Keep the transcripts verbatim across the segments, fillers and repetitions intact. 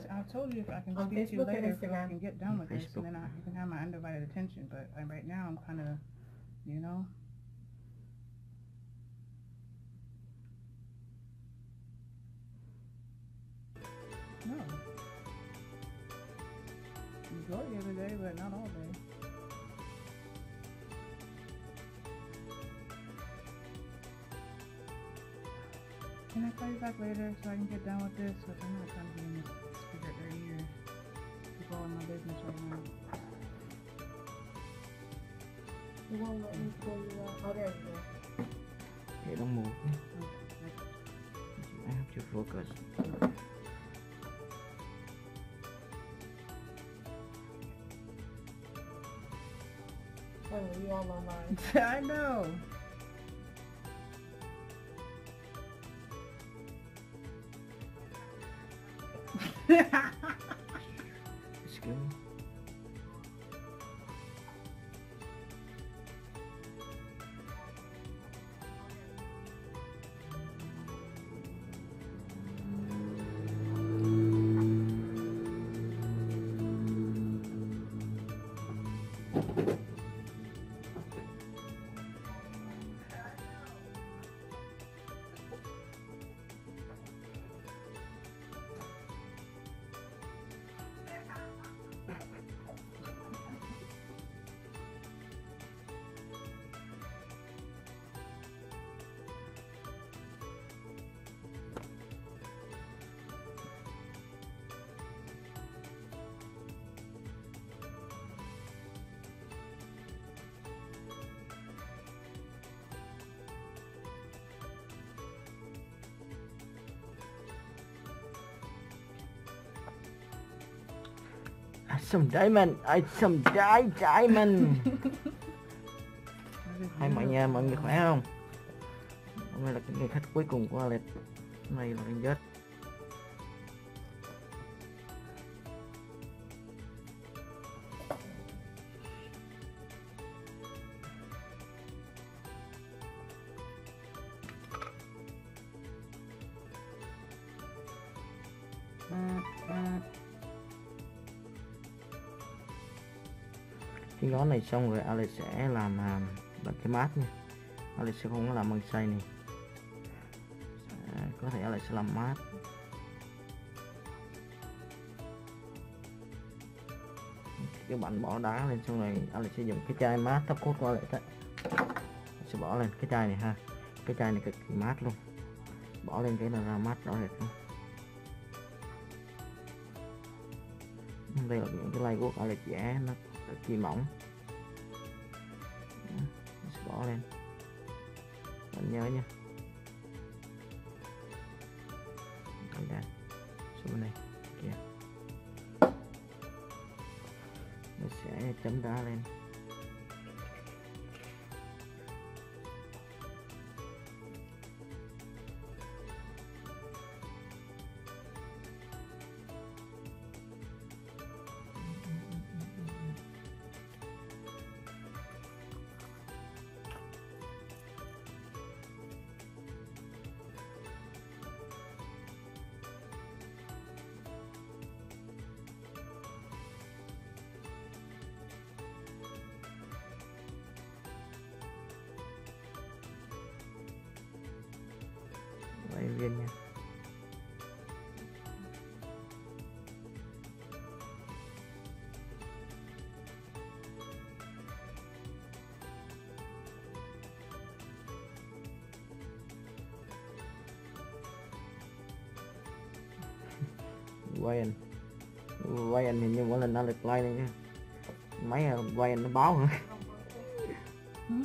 I told you if I can On speak to you Facebook and later if I Instagram. can get done with this, Facebook. and then I, you can have my undivided attention. But uh, right now I'm kind of, you know. No. Majority of the day, but not all day. Can I call you back later so I can get done with this? Because I'm not trying to be in this spirit right here. People all in my business right now. You won't let me pull you out. Oh, there you go. Okay, don't move. Okay. I have to focus. Oh, you all online. I know. Let's go. Some diamond, I some di diamond. Hai mọi nhà mọi người khỏe không? Hôm nay là cái ngày khách cuối cùng của Alex. Hôm nay là ngày Tết. Cái ngón này xong rồi Alex sẽ làm à, bằng cái mát nha. Alex sẽ không có làm bằng xay này. À, có thể Alex sẽ làm mát. Các bạn bỏ đá lên xong rồi Alex sẽ dùng cái chai mát top coat của Alex đấy. Sẽ bỏ lên cái chai này ha. Cái chai này cực kỳ mát luôn. Bỏ lên cái là ra mát rõ rệt luôn. Đây là những cái lay của Alex vẽ nó cực kỳ mỏng. Sẽ bỏ lên. Bạn nhớ nha. Đây đây. Xuống bên này. Kìa. Nó sẽ chấm đá lên. Vậy viên nha. Quay quay hình như mỗi lần nó được like này nha. Máy quay nó báo hả? Ừ.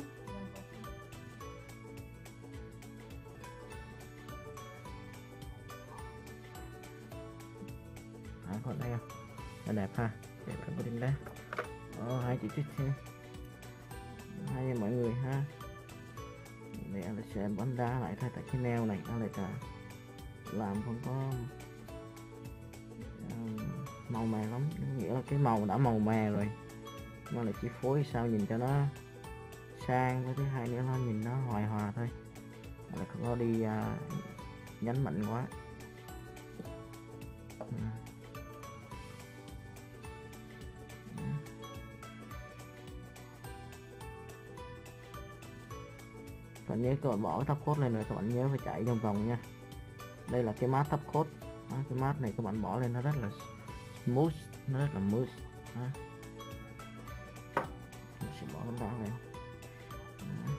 À, còn đây không? Nó đẹp ha. Đẹp cái body đá. Ờ, hai chữ chích thêm. Hai mọi người ha. Để anh sẽ bắn đá lại thay tại cái neo này nó lại cả làm không có uh, màu mè lắm, nghĩa là cái màu đã màu mè rồi nó lại chỉ phối sao nhìn cho nó sang, với thứ hai nữa nó nhìn nó hoài hòa thôi, là không có đi uh, nhấn mạnh quá. Ừ. bạn nhớ các bạn bỏ cái top coat lên rồi các bạn nhớ phải chạy vòng vòng nha. Đây là cái mát top coat. Đó, cái mát này các bạn bỏ lên nó rất là smooth, nó rất là smooth. Đó. Mình sẽ bỏ tấm đá lên. Đó.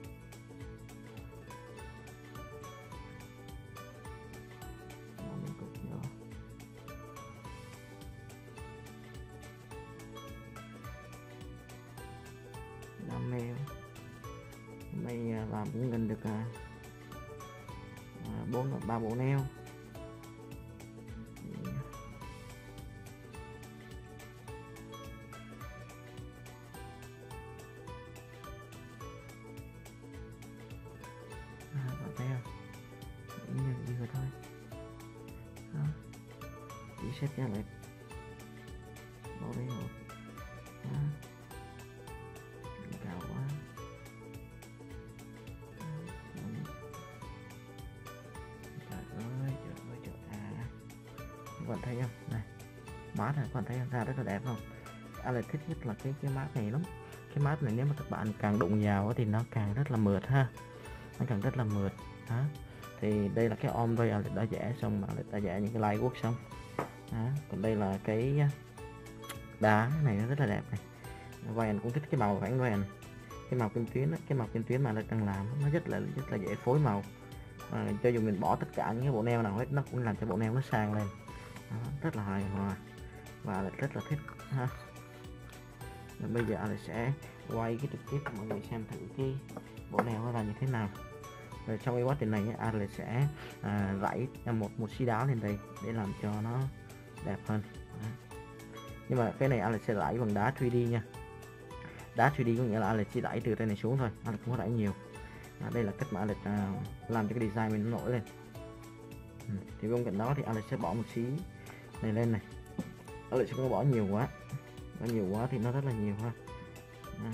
Bỏ lên cục nhỏ. Đam mê. Hôm nay làm cũng gần được à, bốn ba bộ neo. À, bạn thấy không? Ý như vừa thôi. Đó. Chỉ xếp ra lại. Bỏ đây hộp. Đó. Cao quá. Trời ơi, trời ơi, trời à. Các bạn thấy không? Này. Mát này, các bạn thấy không? Ra rất là đẹp không? Anh lại thích nhất là cái cái mát này lắm. Cái mát này nếu mà các bạn càng đụng vào thì nó càng rất là mượt ha. Nó càng rất là mượt. Đó. Thì đây là cái om đây, anh đã vẽ xong mà đã vẽ những cái line work xong. Đó. Còn đây là cái đá này nó rất là đẹp này. Vàng cũng thích cái màu vàng vàng. Cái màu kim tuyến đó, cái màu kim tuyến mà nó đang làm nó rất là rất là dễ phối màu. À, cho dù mình bỏ tất cả những cái bộ neo nào hết nó cũng làm cho bộ neo nó sang lên. Đó, rất là hài hòa và là rất là thích ha. Và bây giờ anh sẽ quay cái trực tiếp cho mọi người xem thử cái bộ neo nó là như thế nào. Rồi trong cái quá trình này anh sẽ à, rải một một xí đá lên đây để làm cho nó đẹp hơn. Đó. Nhưng mà cái này anh sẽ rải bằng đá ba D nha. Đá ba D có nghĩa là anh chỉ rải từ trên này xuống thôi, anh không có rải nhiều. À, đây là cách mà anh à, làm cho cái design mình nó nổi lên. Ừ. Thì bên cạnh đó thì anh sẽ bỏ một xí này lên này. Anh sẽ không có bỏ nhiều quá, bỏ nhiều quá thì nó rất là nhiều ha. À.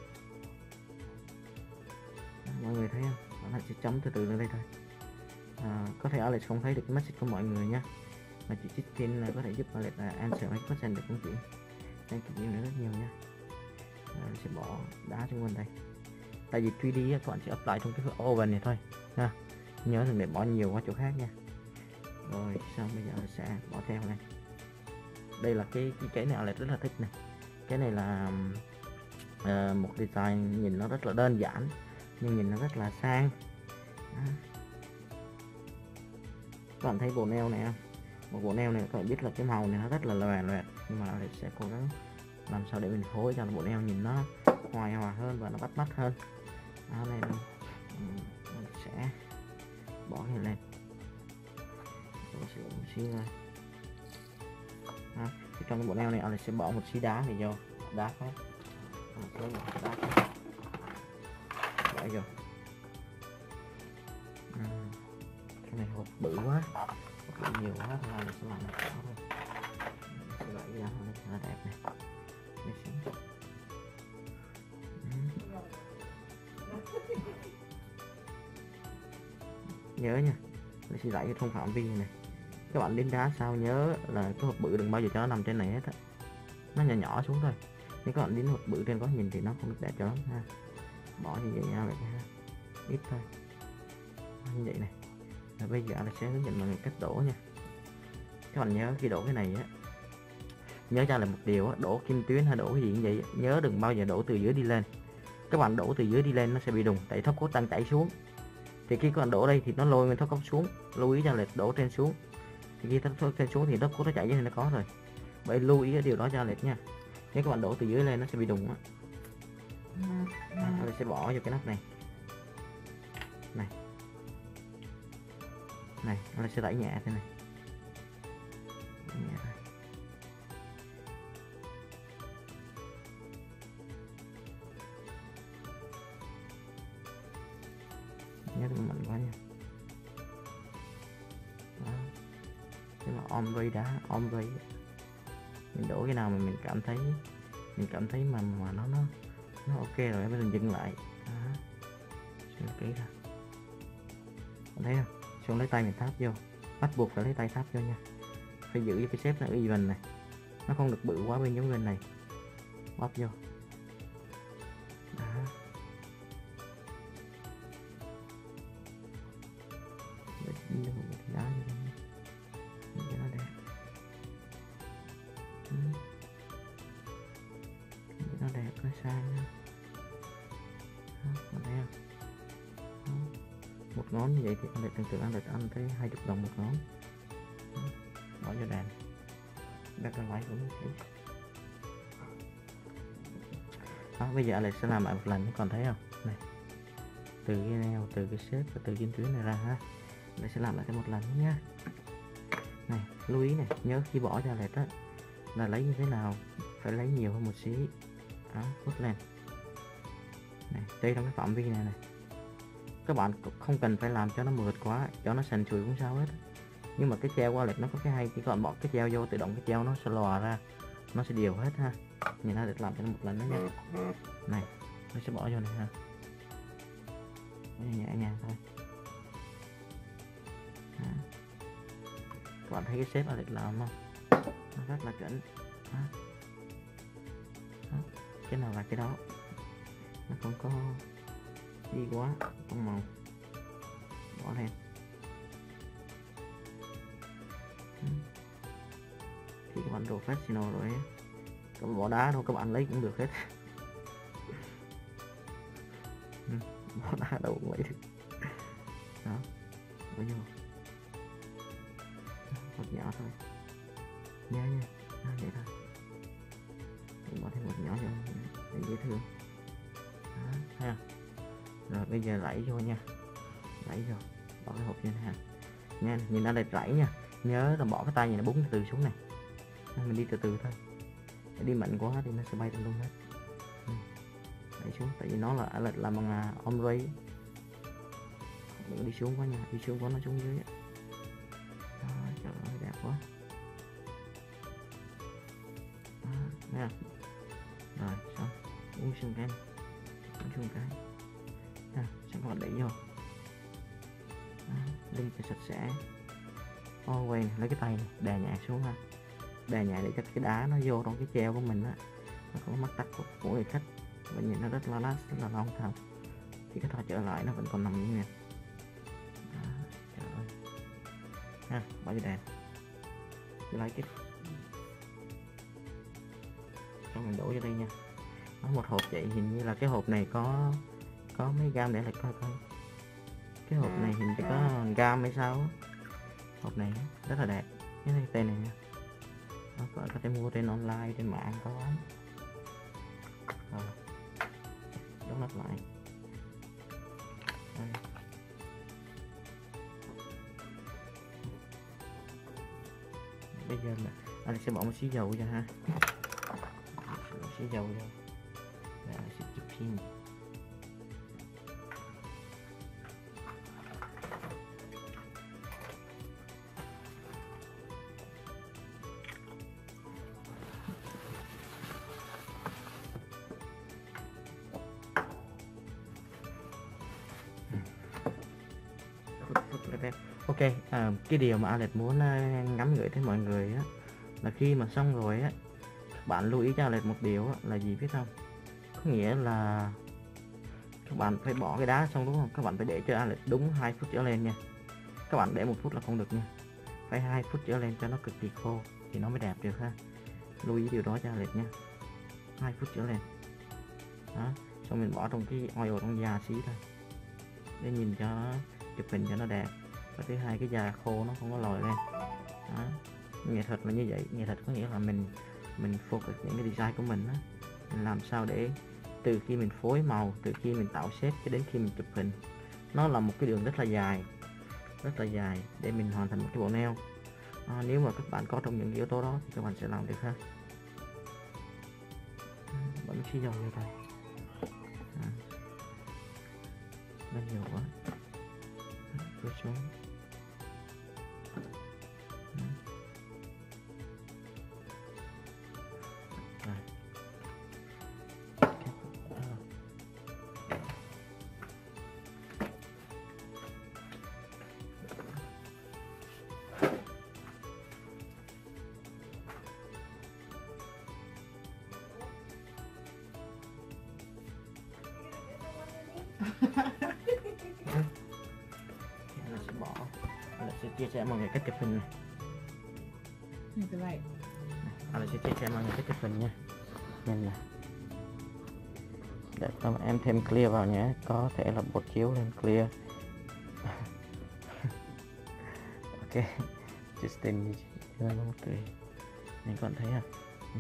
Mọi người thấy không? Anh sẽ chấm từ từ lên đây thôi. À, có thể Alex không thấy được cái message của mọi người nhé, mà chị Chicken là có thể giúp Alex là answer mấy question được không chị? Thank you nữa rất nhiều nha. À, sẽ bỏ đá trong bên đây. Tại vì ba D các bạn sẽ apply trong cái oven này thôi ha. Nhớ đừng để bỏ nhiều qua chỗ khác nha. Rồi xong bây giờ sẽ bỏ theo này. Đây là cái cái cái này Alex rất là thích này. Cái này là uh, một design nhìn nó rất là đơn giản nhưng nhìn nó rất là sang. Đó. Các bạn thấy bộ neo này không? Một bộ neo này các bạn biết là cái màu này nó rất là loè loẹt, nhưng mà Alex sẽ cố gắng làm sao để mình phối cho bộ neo nhìn nó hoài hòa hơn và nó bắt mắt hơn. Đó, này mình sẽ bỏ này lên. Tôi sẽ bỏ một xí thôi. Đó. Thì trong cái bộ neo này Alex sẽ bỏ một xí đá này vô, đá khác. Lấy một đá khác. Bỏ vô. Ừ. Cái này hộp bự quá, hộp bự nhiều quá thì Alex sẽ làm nó nhỏ thôi. Sẽ đẩy ra nó đẹp này. Nhớ nha, để sẽ dạy trong phạm vi này. Các bạn đến đá sao nhớ là cái hộp bự đừng bao giờ cho nó nằm trên này hết á, nó nhỏ nhỏ xuống thôi. Nếu các bạn đến hộp bự trên có nhìn thì nó không được đẹp cho lắm ha. Bỏ như vậy nha vậy ha, ít thôi như vậy này. Và bây giờ anh sẽ hướng dẫn mọi người cách đổ nha. Các bạn nhớ khi đổ cái này á, nhớ ra là một điều á, đổ kim tuyến hay đổ cái gì như vậy nhớ đừng bao giờ đổ từ dưới đi lên. Các bạn đổ từ dưới đi lên nó sẽ bị đùng, tại top coat đang chảy xuống. Thì khi các bạn đổ đây thì nó lôi nguyên top coat xuống, lưu ý ra là đổ trên xuống. Thì khi top coat trên xuống thì top coat nó chảy dưới nó có rồi. Vậy lưu ý cái điều đó cho Alex nha. Nếu các bạn đổ từ dưới lên nó sẽ bị đùng á. Alex sẽ bỏ vô cái nắp này. Này. Này, Alex sẽ đẩy nhẹ thế này. Đẩy nhẹ thôi. Nhớ đừng mạnh quá nha. Đó. Thế là ombre đá, ombre. Mình đổ cái nào mà mình cảm thấy mình cảm thấy mà mà nó nó nó ok rồi mới mình dừng lại. Đó. Xuống kỹ ra. Bạn thấy không? Xuống lấy tay mình tháp vô. Bắt buộc phải lấy tay tháp vô nha. Phải giữ cái xếp nó even này. Nó không được bự quá bên giống bên này. Bóp vô. Đó. Ừ. Nó đẹp nó sang nha. Đó, còn thấy không? Đó. Một ngón như vậy thì anh lại tưởng tượng anh lại ăn tới hai mươi đồng một ngón. Đó. Bỏ vô đàn better life của mình thấy. Đó, bây giờ anh lại sẽ làm lại một lần, còn thấy không này, từ cái neo, từ cái xếp và từ viên tuyến này ra ha. Để sẽ làm lại thêm một lần nữa nhá. Này lưu ý này, nhớ khi bỏ ra lệch á là lấy như thế nào, phải lấy nhiều hơn một xí. Đó, vút lên này, đây trong cái phạm vi này này, các bạn không cần phải làm cho nó mượt quá, cho nó sần sùi cũng sao hết. Nhưng mà cái treo qua lệch nó có cái hay, chỉ còn bỏ cái treo vô tự động cái treo nó sẽ lò ra, nó sẽ điều hết ha. Nhìn ta được làm cho nó một lần nữa nha. Này nó sẽ bỏ vô này ha, nhẹ nhàng thôi. Đó. Các bạn thấy cái xếp ở lệch làm không, nó rất là chuẩn. Đó. Đó. Cái nào là cái đó, nó không có đi quá không màu, bỏ lên. Ừ. Khi các bạn professional rồi ấy, các bạn bỏ đá đâu các bạn lấy cũng được hết. Ừ. Bỏ đá đâu cũng lấy được. Đó, bỏ vô một nhỏ thôi nhớ nha. Đó, vậy thôi, mình bỏ thêm một nhỏ cho để dễ thương. Đó, ha. Rồi bây giờ rảy vô nha, rảy vô, bỏ cái hộp như thế này nha. Nhìn nó đẹp rảy nha, nhớ là bỏ cái tay này nó búng từ xuống này, mình đi từ từ thôi, để đi mạnh quá thì nó sẽ bay tùm lum hết. Ừ. Đẩy xuống, tại vì nó là là làm bằng uh, ombre, đừng đi xuống quá nha, đi xuống quá nó xuống dưới. Đó, trời ơi đẹp quá. Đó, nha. Rồi xong, uống xuống cái, uống xuống cái, ha, xong các bạn đẩy vô. Đó, lưng phải sạch sẽ. Always lấy cái tay này đè nhẹ xuống ha, đè nhẹ để cho cái đá nó vô trong cái treo của mình á, nó có mắt tắt của, của người khách, và nhìn nó rất là last, rất là long thật. Khi cái thỏ trở lại nó vẫn còn nằm như này. Đó, trời ơi. Ha, bỏ vô đèn, you like it. Cho mình đổ vô đây nha. Nó một hộp vậy, hình như là cái hộp này có có mấy gam để lại coi coi. Cái hộp này hình như có gam hay sao á. Hộp này rất là đẹp, cái này tên này nha. Nó có, có thể mua trên online, trên mạng có bán. Rồi đóng nắp lại. Đây. Bây giờ là anh sẽ bỏ một xí dầu cho ha, một xí dầu vô và sẽ chụp phim. Ok, à, cái điều mà Alex muốn uh, ngắm gửi tới mọi người á, là khi mà xong rồi á, các bạn lưu ý cho Alex một điều á, là gì biết không? Có nghĩa là các bạn phải bỏ cái đá xong đúng không? Các bạn phải để cho Alex đúng hai phút trở lên nha. Các bạn để một phút là không được nha, phải hai phút trở lên cho nó cực kỳ khô thì nó mới đẹp được ha. Lưu ý điều đó cho Alex nha, hai phút trở lên. Đó, xong mình bỏ trong cái oil trong da xí thôi, để nhìn cho nó chụp hình cho nó đẹp. Và thứ hai, cái da khô nó không có lòi lên. Đó. Nghệ thuật là như vậy, nghệ thuật có nghĩa là mình mình focus những cái design của mình á, mình làm sao để từ khi mình phối màu, từ khi mình tạo shape cho đến khi mình chụp hình, nó là một cái đường rất là dài, rất là dài để mình hoàn thành một cái bộ nail. À, nếu mà các bạn có trong những yếu tố đó thì các bạn sẽ làm được ha. Bấm xí dầu vô đây. À. Lên dầu quá. Cứ xuống. Rồi. Mình sẽ bỏ, mình sẽ chia sẻ mọi người cách chụp hình này. Như thế này. Alex sẽ check cho mọi người cái chụp hình nha. Nhìn nè. Để cho em thêm clear vào nhé, có thể là bột chiếu lên clear. Ok, Justin đi chơi. Mình còn thấy à? Ừ.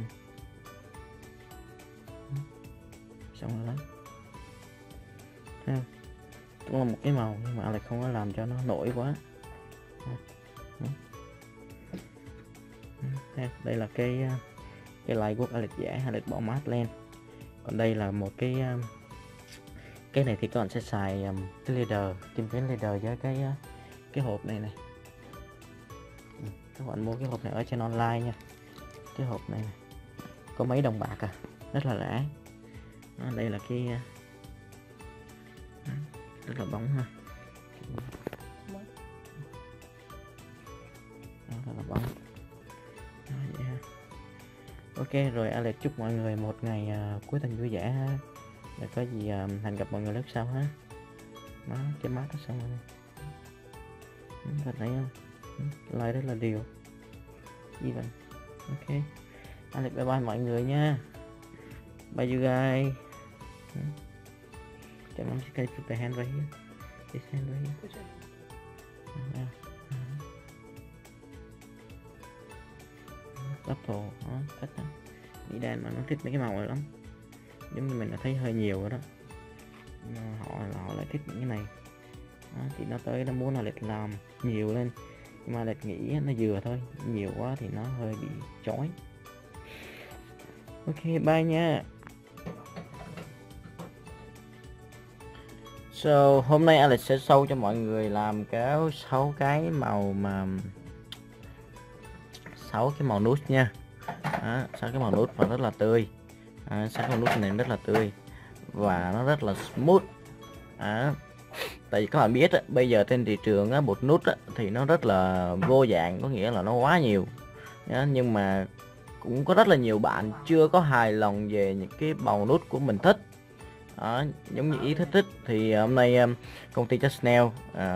Ừ. Xong rồi đấy. Ha. Cũng là một cái màu nhưng mà Alex không có làm cho nó nổi quá. Ừ. Ha. Đây là cái cái light của Alex vẽ, Alex bỏ mát lên. Còn đây là một cái cái này thì các bạn sẽ xài um, cái leader, kim tuyến leader với cái cái hộp này này. Ừ, các bạn mua cái hộp này ở trên online nha. Cái hộp này, này có mấy đồng bạc à, rất là rẻ. Đó, đây là cái rất là bóng ha. Đó, rất là bóng. Đó, vậy ha. Ok rồi, Alex chúc mọi người một ngày uh, cuối tuần vui vẻ ha. Để có gì uh, hẹn gặp mọi người lúc sau ha. Đó, cái mát nó xong rồi này. Bạn thấy không? Like rất là đều. Gì vậy? Ok. Alex bye bye mọi người nha. Bye you guys. Cảm ơn các bạn đã hand right here. This hand right here. Uh, uh. Apple, đó, thích đó. Mỹ đàn mà nó thích mấy cái màu này lắm. Giống như mình đã thấy hơi nhiều rồi đó. Họ họ lại thích những cái này. Đó, thì nó tới nó muốn là Alex làm nhiều lên, nhưng mà Alex nghĩ nó vừa thôi, nhiều quá thì nó hơi bị chói. Ok bye nha. So hôm nay Alex sẽ show cho mọi người làm cái sáu cái màu mà sáu cái màu nút nha. sáu cái màu nút và rất là tươi. sáu cái màu nút này rất là tươi và nó rất là smooth. À, tại vì các bạn biết á, bây giờ trên thị trường á, bột nút á, thì nó rất là vô dạng, có nghĩa là nó quá nhiều. Nhá, nhưng mà cũng có rất là nhiều bạn chưa có hài lòng về những cái màu nút của mình thích. Đó, giống như ý thích thích thì hôm nay um, công ty Just Nail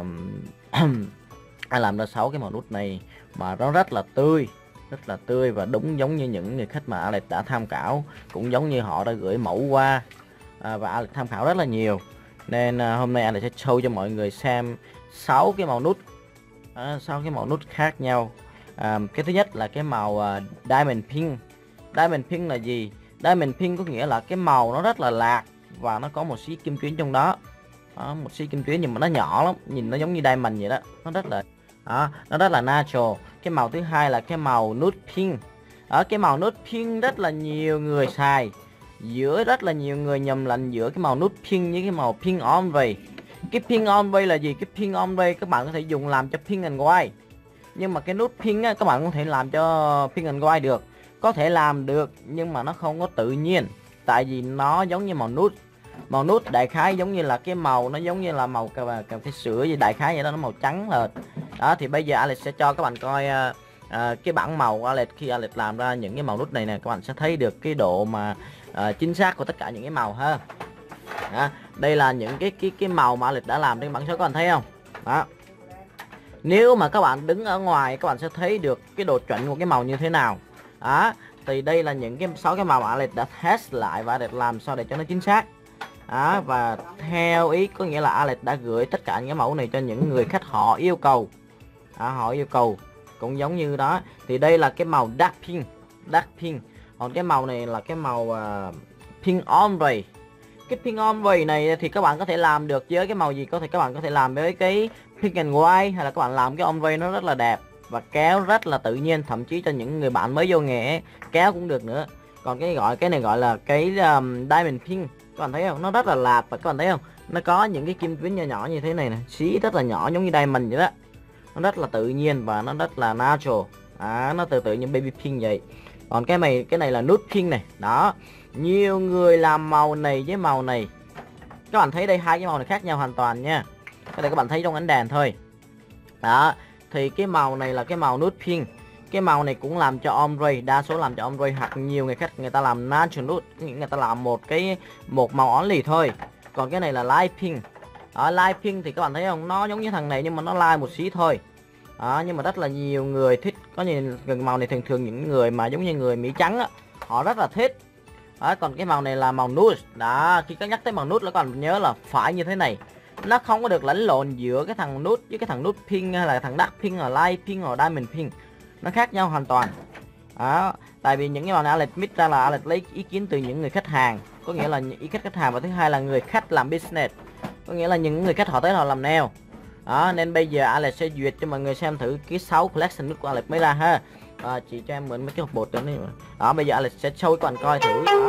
um, ai làm ra sáu cái màu nút này mà nó rất là tươi, rất là tươi và đúng giống như những người khách mà Alex đã tham khảo, cũng giống như họ đã gửi mẫu qua à, và Alex tham khảo rất là nhiều. Nên uh, hôm nay Alex sẽ show cho mọi người xem sáu cái màu nút, à, sáu cái màu nút khác nhau. À, cái thứ nhất là cái màu uh, Diamond Pink. Diamond Pink là gì? Diamond Pink có nghĩa là cái màu nó rất là lạc và nó có một xí kim tuyến trong đó. Đó, một xí kim tuyến nhưng mà nó nhỏ lắm, nhìn nó giống như diamond vậy đó, nó rất là đó, nó rất là natural. Cái màu thứ hai là cái màu nude pink. Ở cái màu nude pink rất là nhiều người xài, giữa rất là nhiều người nhầm lẫn giữa cái màu nude pink với cái màu pink ombre. Cái pink ombre là gì? Cái pink ombre các bạn có thể dùng làm cho pink and white, nhưng mà cái nude pink á, các bạn không thể làm cho pink and white được. Có thể làm được nhưng mà nó không có tự nhiên, tại vì nó giống như màu nút. Màu nút đại khái giống như là cái màu nó giống như là màu cà, cà phê sữa gì, đại khái vậy đó, nó màu trắng lệch. Đó thì bây giờ Alex sẽ cho các bạn coi uh, uh, cái bảng màu của Alex. Khi Alex làm ra những cái màu nút này nè, các bạn sẽ thấy được cái độ mà uh, chính xác của tất cả những cái màu ha. Đó, đây là những cái cái cái màu mà Alex đã làm trên bảng số, các bạn thấy không? Đó. Nếu mà các bạn đứng ở ngoài các bạn sẽ thấy được cái độ chuẩn của cái màu như thế nào. Đó, thì đây là những cái sáu cái màu mà Alex đã test lại và Alex làm sao để cho nó chính xác. Đó, và theo ý có nghĩa là Alex đã gửi tất cả những cái mẫu này cho những người khách họ yêu cầu. Đó, họ yêu cầu cũng giống như đó. Thì đây là cái màu dark pink, dark pink. Còn cái màu này là cái màu uh, pink ombre. Cái pink ombre này thì các bạn có thể làm được với cái màu gì? Có thể các bạn có thể làm với cái pink and white, hay là các bạn làm cái ombre nó rất là đẹp và kéo rất là tự nhiên, thậm chí cho những người bạn mới vô nghề kéo cũng được nữa. Còn cái gọi cái này gọi là cái um, diamond pink, các bạn thấy không? Nó rất là lạt và các bạn thấy không? Nó có những cái kim tuyến nhỏ nhỏ như thế này nè, xí rất là nhỏ giống như diamond vậy đó. Nó rất là tự nhiên và nó rất là natural. À, nó tự tự như baby pink vậy. Còn cái này cái này là nude pink này. Đó. Nhiều người làm màu này với màu này. Các bạn thấy đây, hai cái màu này khác nhau hoàn toàn nha. Cái này các bạn thấy trong ánh đèn thôi. Đó. Thì cái màu này là cái màu nude pink. Cái màu này cũng làm cho ombre, đa số làm cho ombre, hoặc nhiều người khách người ta làm natural nude, người ta làm một cái một màu only thôi. Còn cái này là light pink. Ở light pink thì các bạn thấy không, nó giống như thằng này nhưng mà nó light một xí thôi. Đó, nhưng mà rất là nhiều người thích, có nhiều màu này thường thường những người mà giống như người Mỹ trắng á, họ rất là thích. Đó, còn cái màu này là màu nude. Đó, khi các nhắc tới màu nude là các bạn nhớ là phải như thế này, nó không có được lẫn lộn giữa cái thằng nude với cái thằng nude pink hay là thằng dark pink hoặc light pink hoặc diamond pink, nó khác nhau hoàn toàn. Đó, tại vì những cái màu này Alex mix ra là Alex lấy ý kiến từ những người khách hàng, có nghĩa là những ý kiến khách hàng, và thứ hai là người khách làm business, có nghĩa là những người khách họ tới họ làm nail. Đó, nên bây giờ Alex sẽ duyệt cho mọi người xem thử cái sáu collection nút của Alex mới ra ha. À, chị cho em mượn mấy cái hộp bột đó. Đó, bây giờ Alex sẽ show các bạn coi thử. Đó.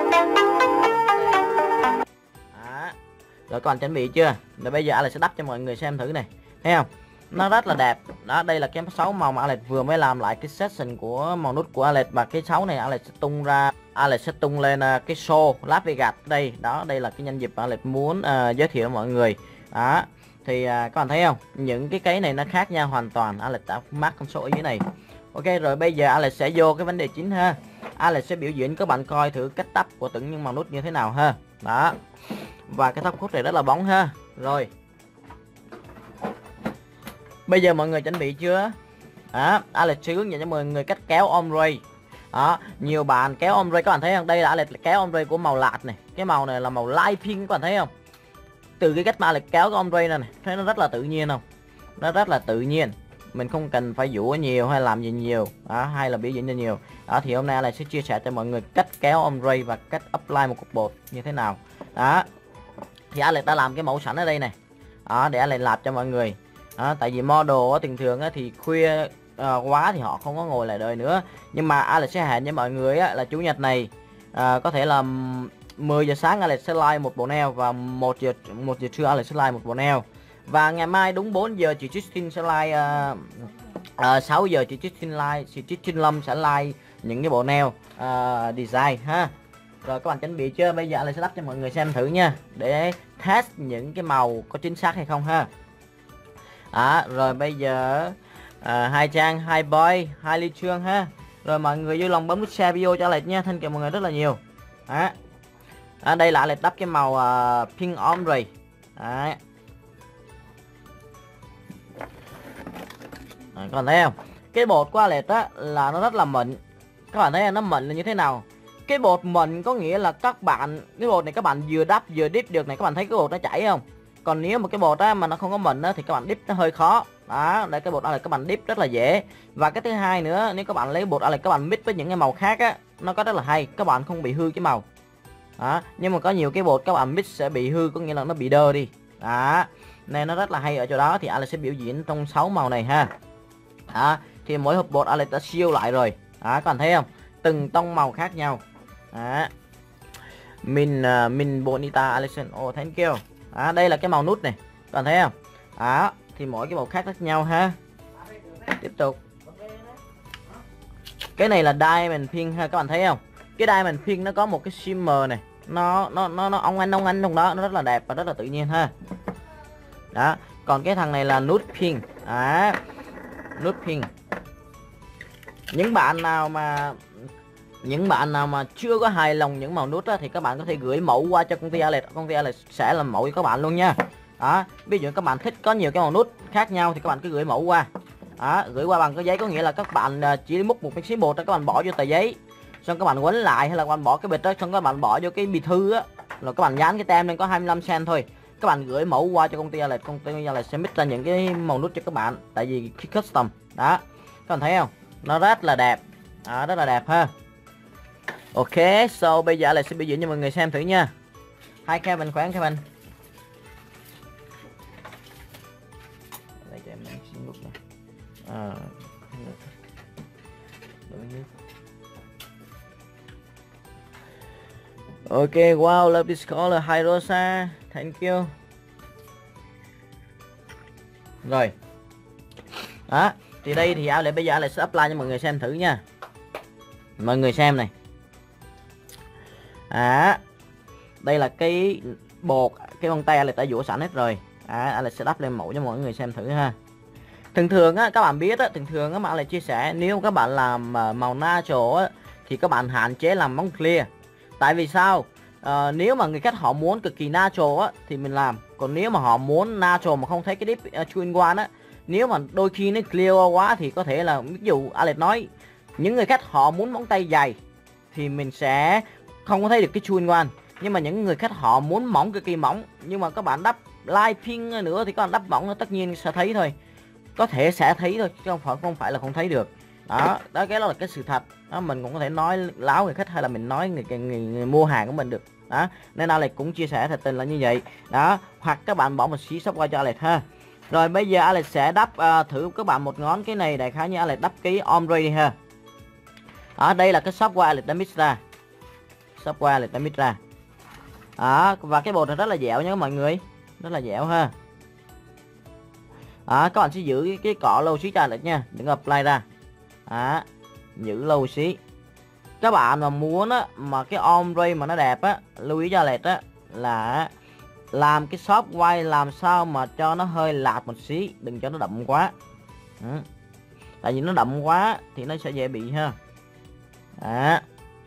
Đó. Rồi các bạn chuẩn bị chưa? Rồi bây giờ Alex sẽ đắp cho mọi người xem thử này, thấy không? Nó rất là đẹp. Đó, đây là cái sáu màu mà Alex vừa mới làm lại cái session của màu nút của Alex, và cái sáu này Alex sẽ tung ra, Alex sẽ tung lên uh, cái show Las Vegas đây. Đó, đây là cái nhân dịp mà Alex muốn uh, giới thiệu với mọi người. Đó, thì uh, các bạn thấy không? Những cái cái này nó khác nhau hoàn toàn. Alex đã mark con số ở dưới này. Ok, rồi bây giờ Alex sẽ vô cái vấn đề chính ha. Alex sẽ biểu diễn các bạn coi thử cách tắp của từng những màu nút như thế nào ha. Đó, và cái top coat này rất là bóng ha. Rồi, bây giờ mọi người chuẩn bị chưa? Đó, Alex sẽ hướng dẫn cho mọi người cách kéo ombre. Đó, nhiều bạn kéo ombre, các bạn thấy không? Đây là Alex kéo ombre của màu lạt này. Cái màu này là màu light pink, các bạn thấy không? Từ cái cách mà Alex kéo cái ombre này này, thấy nó rất là tự nhiên không? Nó rất là tự nhiên. Mình không cần phải dũa nhiều hay làm gì nhiều. Đó, hay là biểu diễn cho nhiều. Đó, thì hôm nay Alex sẽ chia sẻ cho mọi người cách kéo ombre và cách apply một cục bột như thế nào. Đó, thì Alex đã làm cái mẫu sẵn ở đây này. Đó, để Alex làm cho mọi người. Đó, tại vì model thường thường á, thì khuya uh, quá thì họ không có ngồi lại đợi nữa. Nhưng mà Alex sẽ hẹn với mọi người á, là chủ nhật này uh, có thể là mười giờ sáng Alex sẽ live một bộ nail, và một giờ một giờ trưa Alex sẽ live một bộ nail. Và ngày mai đúng bốn giờ chị Justin sẽ live, uh, uh, sáu giờ chị Justin live, chị Justin Lâm sẽ live những cái bộ nail uh, design ha. Rồi các bạn chuẩn bị chưa? Bây giờ Alex sẽ lắp cho mọi người xem thử nha, để test những cái màu có chính xác hay không ha. Đó, rồi bây giờ à, hai Trang, hai Boy, hai Ly Trương ha. Rồi mọi người vui lòng bấm nút share video cho Alex nha, thank you mọi người rất là nhiều. Đó. À, đây là Alex đắp cái màu uh, pink ombre. Đó. À, các bạn thấy không? Cái bột của Alex á là nó rất là mịn. Các bạn thấy nó mịn là như thế nào? Cái bột mịn có nghĩa là các bạn, cái bột này các bạn vừa đắp vừa dip được này, các bạn thấy cái bột nó chảy không? Còn nếu mà cái bột á mà nó không có mịn á thì các bạn dip nó hơi khó. Đó, đây cái bột Alex các bạn dip rất là dễ. Và cái thứ hai nữa, nếu các bạn lấy bột Alex các bạn mix với những cái màu khác á, nó có rất là hay, các bạn không bị hư cái màu. Đó, nhưng mà có nhiều cái bột các bạn mix sẽ bị hư, có nghĩa là nó bị đơ đi. Đó, nên nó rất là hay ở chỗ đó. Thì Alex sẽ biểu diễn trong sáu màu này ha. Đó, thì mỗi hộp bột Alex đã siêu lại rồi. Đó, các bạn thấy không? Từng tông màu khác nhau. Đó. Min uh, Min Bonita Alexan, oh thank you. Đó, đây là cái màu nút này, các bạn thấy không? Đó, thì mỗi cái màu khác khác nhau ha. Tiếp tục. Cái này là Diamond Pink ha, các bạn thấy không? Cái Diamond Pink nó có một cái shimmer này, nó nó nó nó óng ánh óng ánh trong đó, nó rất là đẹp và rất là tự nhiên ha. Đó, còn cái thằng này là Nude Pink. Đó, Nude Pink. Những bạn nào mà những bạn nào mà chưa có hài lòng những màu nút á, thì các bạn có thể gửi mẫu qua cho công ty Alex, công ty Alex sẽ làm mẫu cho các bạn luôn nha. Đó, ví dụ các bạn thích có nhiều cái màu nút khác nhau thì các bạn cứ gửi mẫu qua. Đó, gửi qua bằng cái giấy, có nghĩa là các bạn chỉ múc một miếng xí bột các bạn bỏ vô tờ giấy, xong các bạn quấn lại, hay là các bạn bỏ cái bịch đó, xong các bạn bỏ vô cái bì thư á, rồi các bạn dán cái tem lên có hai mươi lăm cent thôi. Các bạn gửi mẫu qua cho công ty Alex, công ty Alex sẽ mix ra những cái màu nút cho các bạn, tại vì cái custom. Đó, các bạn thấy không? Nó rất là đẹp. Đó, rất là đẹp ha. Ok, so bây giờ Alex sẽ biểu diễn cho mọi người xem thử nha. Hai Kevin, khỏe Kevin. Đây cho em xin nút này. À, ok, wow, love this color, hi Rosa, thank you. Rồi. Đó, thì đây thì Alex bây giờ Alex sẽ apply cho mọi người xem thử nha. Mọi người xem này. À, đây là cái bột, cái vân tay Alex đã dũa sẵn hết rồi. À, Alex sẽ đắp lên mẫu cho mọi người xem thử ha. Thường thường á, các bạn biết á, thường thường á mà Alex chia sẻ, nếu các bạn làm màu natural á thì các bạn hạn chế làm bóng clear. Tại vì sao? À, nếu mà người khách họ muốn cực kỳ natural á thì mình làm. Còn nếu mà họ muốn natural mà không thấy cái dip uh, two in one á Nếu mà đôi khi nó clear quá thì có thể là ví dụ Alex nói những người khách họ muốn móng tay dày thì mình sẽ không có thấy được cái two in one. Nhưng mà những người khách họ muốn mỏng cực kỳ mỏng, nhưng mà các bạn đắp light pink nữa thì các bạn đắp mỏng nó tất nhiên sẽ thấy thôi. Có thể sẽ thấy thôi chứ không phải không phải là không thấy được. Đó, đó cái đó là cái sự thật. Đó, mình cũng có thể nói láo người khách hay là mình nói người, người, người, người mua hàng của mình được. Đó, nên Alex cũng chia sẻ thật tình là như vậy. Đó, hoặc các bạn bỏ một xí shop qua cho Alex ha. Rồi bây giờ Alex sẽ đắp uh, thử các bạn một ngón cái này, đại khái như Alex đắp cái ombre đi ha. Đó, đây là cái shop qua Alex đã mix ra. Shop qua Alex đã mix ra. Đó, và cái bột này rất là dẻo nha mọi người, rất là dẻo ha. Đó, các bạn sẽ giữ cái, cái cọ lâu xí cho Alex nha, đừng apply ra. Đó, giữ lâu xí. Các bạn mà muốn á, mà cái ombre mà nó đẹp á, lưu ý cho Alex á là làm cái shop white làm sao mà cho nó hơi lạt một xí, đừng cho nó đậm quá. Ừ. Tại vì nó đậm quá thì nó sẽ dễ bị ha. Đó.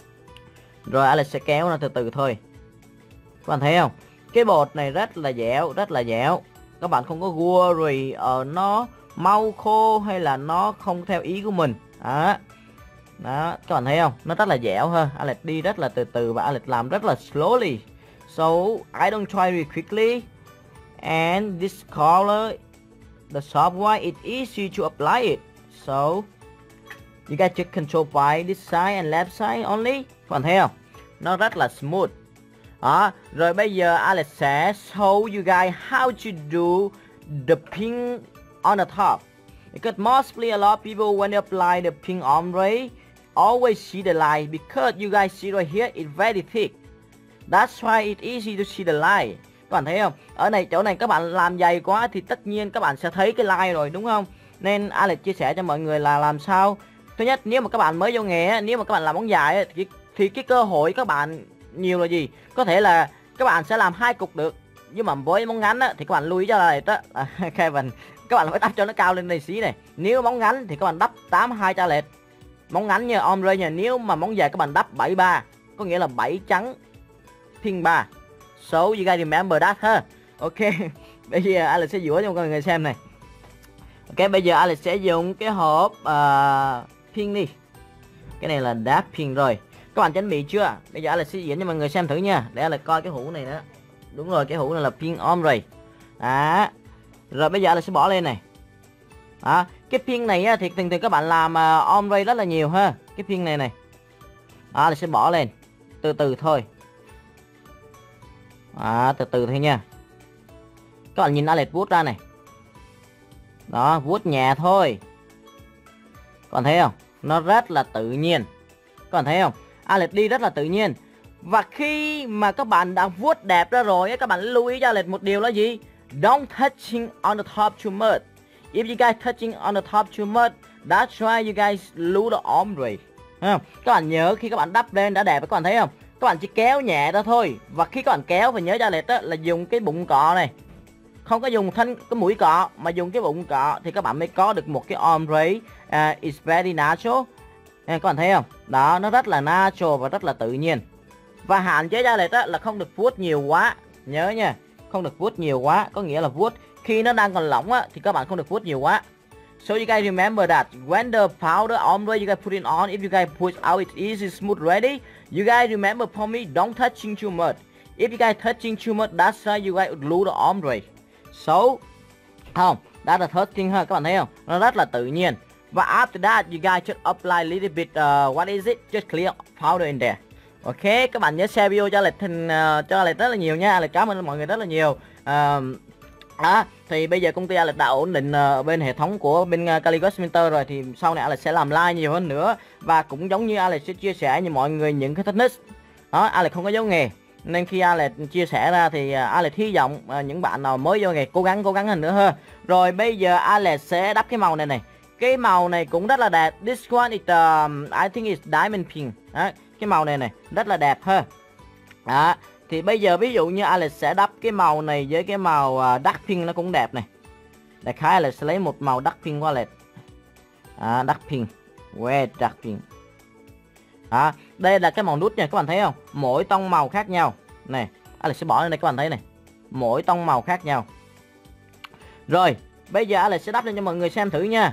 Rồi Alex sẽ kéo nó từ từ thôi. Các bạn thấy không? Cái bột này rất là dẻo, rất là dẻo. Các bạn không có worry ở nó mau khô hay là nó không theo ý của mình. Đó. Đó, các bạn thấy không? Nó rất là dẻo ha. Alex đi rất là từ từ và Alex làm rất là slowly. So I don't try really quickly. And this color, the soft white, it's easy to apply it. So you guys just control by this side and left side only. Các bạn thấy không? Nó rất là smooth. Đó, rồi bây giờ Alex sẽ show you guys how to do the pink on the top. Because mostly a lot of people when they apply the pink ombre always see the line, because you guys see right here it's very thick. That's why it's easy to see the line. Các bạn thấy không? Ở này chỗ này các bạn làm dày quá thì tất nhiên các bạn sẽ thấy cái line rồi đúng không? Nên Alex chia sẻ cho mọi người là làm sao. Thứ nhất, nếu mà các bạn mới vô nghề, nếu mà các bạn làm móng dài thì, thì cái cơ hội các bạn nhiều là gì? Có thể là các bạn sẽ làm hai cục được, nhưng mà với móng ngắn á, thì các bạn lưu ý cho là đó, à, Kevin, các bạn phải đắp cho nó cao lên này xí này. Nếu móng ngắn thì các bạn đắp tám hai cho lệch. Móng ngắn nha, ombre nha. Nếu mà móng dài các bạn đắp bảy ba, có nghĩa là bảy trắng pink ba. So you guys remember that ha. Ok. Bây giờ Alex sẽ dũa cho mọi người xem này. Ok, bây giờ Alex sẽ dùng cái hộp uh, pink đi. Cái này là dark pink rồi. Các bạn chuẩn bị chưa? Bây giờ Alex sẽ diễn cho mọi người xem thử nha. Để Alex coi cái hũ này nữa. Đúng rồi, cái hũ này là pink ombre. Đó. Rồi bây giờ Alex sẽ bỏ lên này. Đó. Cái pink này á, thì thường thường các bạn làm uh, ombre rất là nhiều ha. Cái pink này này. Đó, Alex sẽ bỏ lên. Từ từ thôi. Đó, từ từ thôi nha. Các bạn nhìn Alex vuốt ra này. Đó, vuốt nhẹ thôi. Các bạn thấy không? Nó rất là tự nhiên. Các bạn thấy không? Alex đi rất là tự nhiên. Và khi mà các bạn đã vuốt đẹp ra rồi, các bạn lưu ý cho Alex một điều là gì? Don't touching on the top too much. If you guys touching on the top too much, that's why you guys lose the ombre. Các bạn nhớ khi các bạn đắp lên đã đẹp, các bạn thấy không? Các bạn chỉ kéo nhẹ ra thôi. Và khi các bạn kéo phải nhớ cho Alex là dùng cái bụng cọ này, không có dùng thân cái mũi cọ mà dùng cái bụng cọ thì các bạn mới có được một cái ombre uh, is very natural. Các bạn thấy không? Đó, nó rất là natural và rất là tự nhiên. Và hạn chế cho Alex là không được vuốt nhiều quá. Nhớ nha, không được vuốt nhiều quá. Có nghĩa là vuốt khi nó đang còn lỏng á, thì các bạn không được vuốt nhiều quá. So you guys remember that when the powder ombre you guys put it on, if you guys push out it's easy, smooth, ready. You guys remember for me, don't touching too much. If you guys touching too much, that's how you guys lose the ombre. So, không, that's the third thing ha, các bạn thấy không? Nó rất là tự nhiên. Và after that, you guys just apply a little bit, uh, what is it? Just clear powder in there. Ok, các bạn nhớ share video cho Alex uh, cho Alex rất là nhiều nha. Alex cảm ơn mọi người rất là nhiều. Uh, đó, thì bây giờ công ty Alex đã ổn định uh, bên hệ thống của bên uh, Caligos Minter rồi, thì sau này Alex sẽ làm live nhiều hơn nữa. Và cũng giống như Alex sẽ chia sẻ với mọi người những cái technique. Đó, Alex không có giấu nghề. Nên khi Alex chia sẻ ra thì uh, Alex hy vọng uh, những bạn nào mới vô nghề cố gắng cố gắng hơn nữa ha. Rồi bây giờ Alex sẽ đắp cái màu này này. Cái màu này cũng rất là đẹp. This one is um, I think it's diamond pink. Đó, cái màu này này rất là đẹp ha. Đó, thì bây giờ ví dụ như Alex sẽ đắp cái màu này với cái màu uh, dark pink nó cũng đẹp này. Đại khái Alex sẽ lấy một màu dark pink của Alex. À, dark pink. Where dark pink. Đó, đây là cái màu nút nha, các bạn thấy không? Mỗi tông màu khác nhau. Này, Alex sẽ bỏ lên đây các bạn thấy này. Mỗi tông màu khác nhau. Rồi, Bây giờ Alex sẽ đắp lên cho mọi người xem thử nha.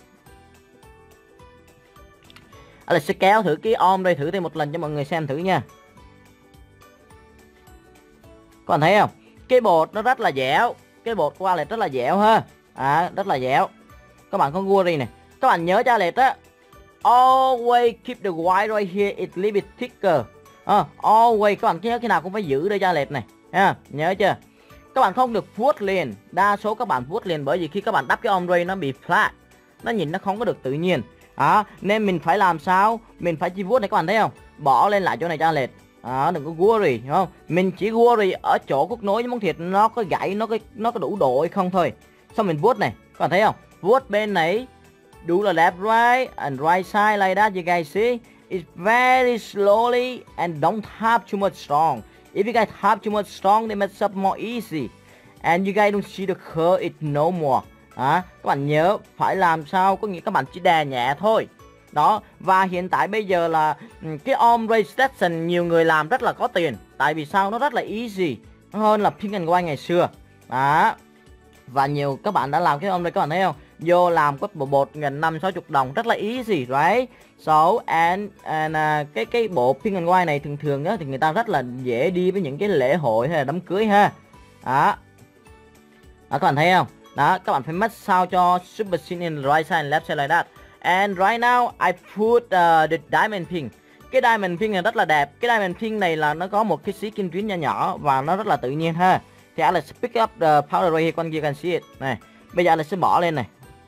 Alex sẽ kéo thử cái om đây thử thêm một lần cho mọi người xem thử nha. Các bạn thấy không? Cái bột nó rất là dẻo. Cái bột của Alex rất là dẻo ha. À, rất là dẻo. Các bạn con gua đi nè. Các bạn nhớ cho Alex á, always keep the white right here, it's a little bit thicker. À, always các bạn nhớ cái nào cũng phải giữ để cho Alex này. Ha, nhớ chưa? Các bạn không được vuốt liền. Đa số các bạn vuốt liền bởi vì khi các bạn đắp cái ombre nó bị flat. Nó nhìn nó không có được tự nhiên. À, nên mình phải làm sao? Mình phải chỉ vuốt này, các bạn thấy không? Bỏ lên lại chỗ này cho Alex. À, đừng có worry, hiểu không? Mình chỉ worry ở chỗ cốt nối với móng thịt nó có gãy, nó có nó có đủ độ hay không thôi. Xong mình vuốt này, các bạn thấy không? Vuốt bên này do the left right and right side like that. You guys see? It's very slowly and don't tap too much strong. If you guys tap too much strong, they mess up more easy. And you guys don't see the curve it no more. À, các bạn nhớ phải làm sao, có nghĩa các bạn chỉ đè nhẹ thôi. Đó, và hiện tại bây giờ là cái ombre station nhiều người làm rất là có tiền. Tại vì sao? Nó rất là easy hơn là pink and white ngày xưa. Đó. Và nhiều các bạn đã làm cái ombre, các bạn thấy không? Vô làm có bộ bột gần năm sáu chục đồng, rất là easy, right? So and, and uh, cái cái bộ pink and white này thường thường á thì người ta rất là dễ đi với những cái lễ hội hay là đám cưới ha. Đó. Đó, các bạn thấy không? Đó, các bạn phải mất sao cho super thin in the right side and left side like that. And right now I put uh, the diamond pink. Cái diamond pink này rất là đẹp. Cái diamond pink này là nó có một cái xí kim tuyến nhỏ nhỏ và nó rất là tự nhiên ha. Thì Alex pick up the powder right here, you can see it. Này, bây giờ Alex sẽ bỏ lên này.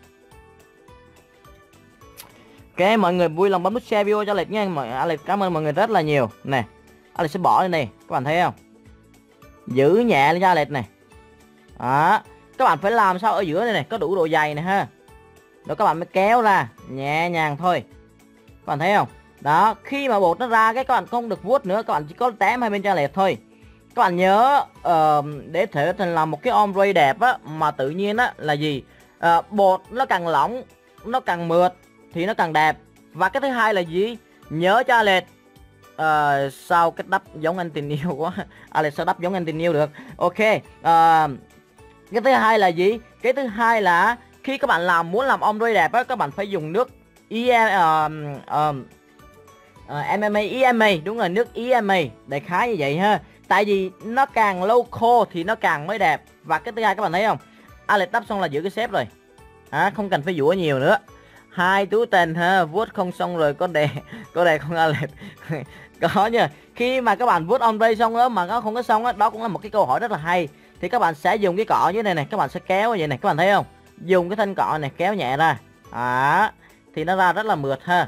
Ok, mọi người vui lòng bấm nút share video cho Alex nha. Mọi Alex cảm ơn mọi người rất là nhiều. Này, Alex sẽ bỏ lên này, các bạn thấy không? Giữ nhẹ lên cho Alex này. Đó, các bạn phải làm sao ở giữa này này có đủ độ dày này ha. Rồi các bạn mới kéo ra nhẹ nhàng thôi. Các bạn thấy không? Đó, khi mà bột nó ra cái các bạn không được vuốt nữa, các bạn chỉ có tém hai bên cho Alex thôi. Các bạn nhớ uh, để thể thành làm một cái ombre đẹp á mà tự nhiên á là gì? Uh, bột nó càng lỏng, nó càng mượt thì nó càng đẹp. Và cái thứ hai là gì? Nhớ cho Alex uh, sao cách đắp giống anh tình yêu quá. Alex sao đắp giống anh tình yêu được. Ok. Uh, cái thứ hai là gì? Cái thứ hai là khi các bạn làm muốn làm ombre đẹp á, các bạn phải dùng nước e em uh, uh, uh, em em a e em a, đúng rồi, nước e em a đại khái như vậy ha. Tại vì nó càng lâu khô thì nó càng mới đẹp. Và cái thứ hai các bạn thấy không? Alex đắp xong là giữ cái xếp rồi. À, không cần phải dũa nhiều nữa. Hai túi tên ha, vuốt không xong rồi có đề có đề không Alex. Có nha. Khi mà các bạn vuốt ombre xong đó mà nó không có xong á, đó cũng là một cái câu hỏi rất là hay. Thì các bạn sẽ dùng cái cọ như này này, các bạn sẽ kéo như vậy này, các bạn thấy không? Dùng cái thanh cọ này kéo nhẹ ra. À, thì nó ra rất là mượt ha.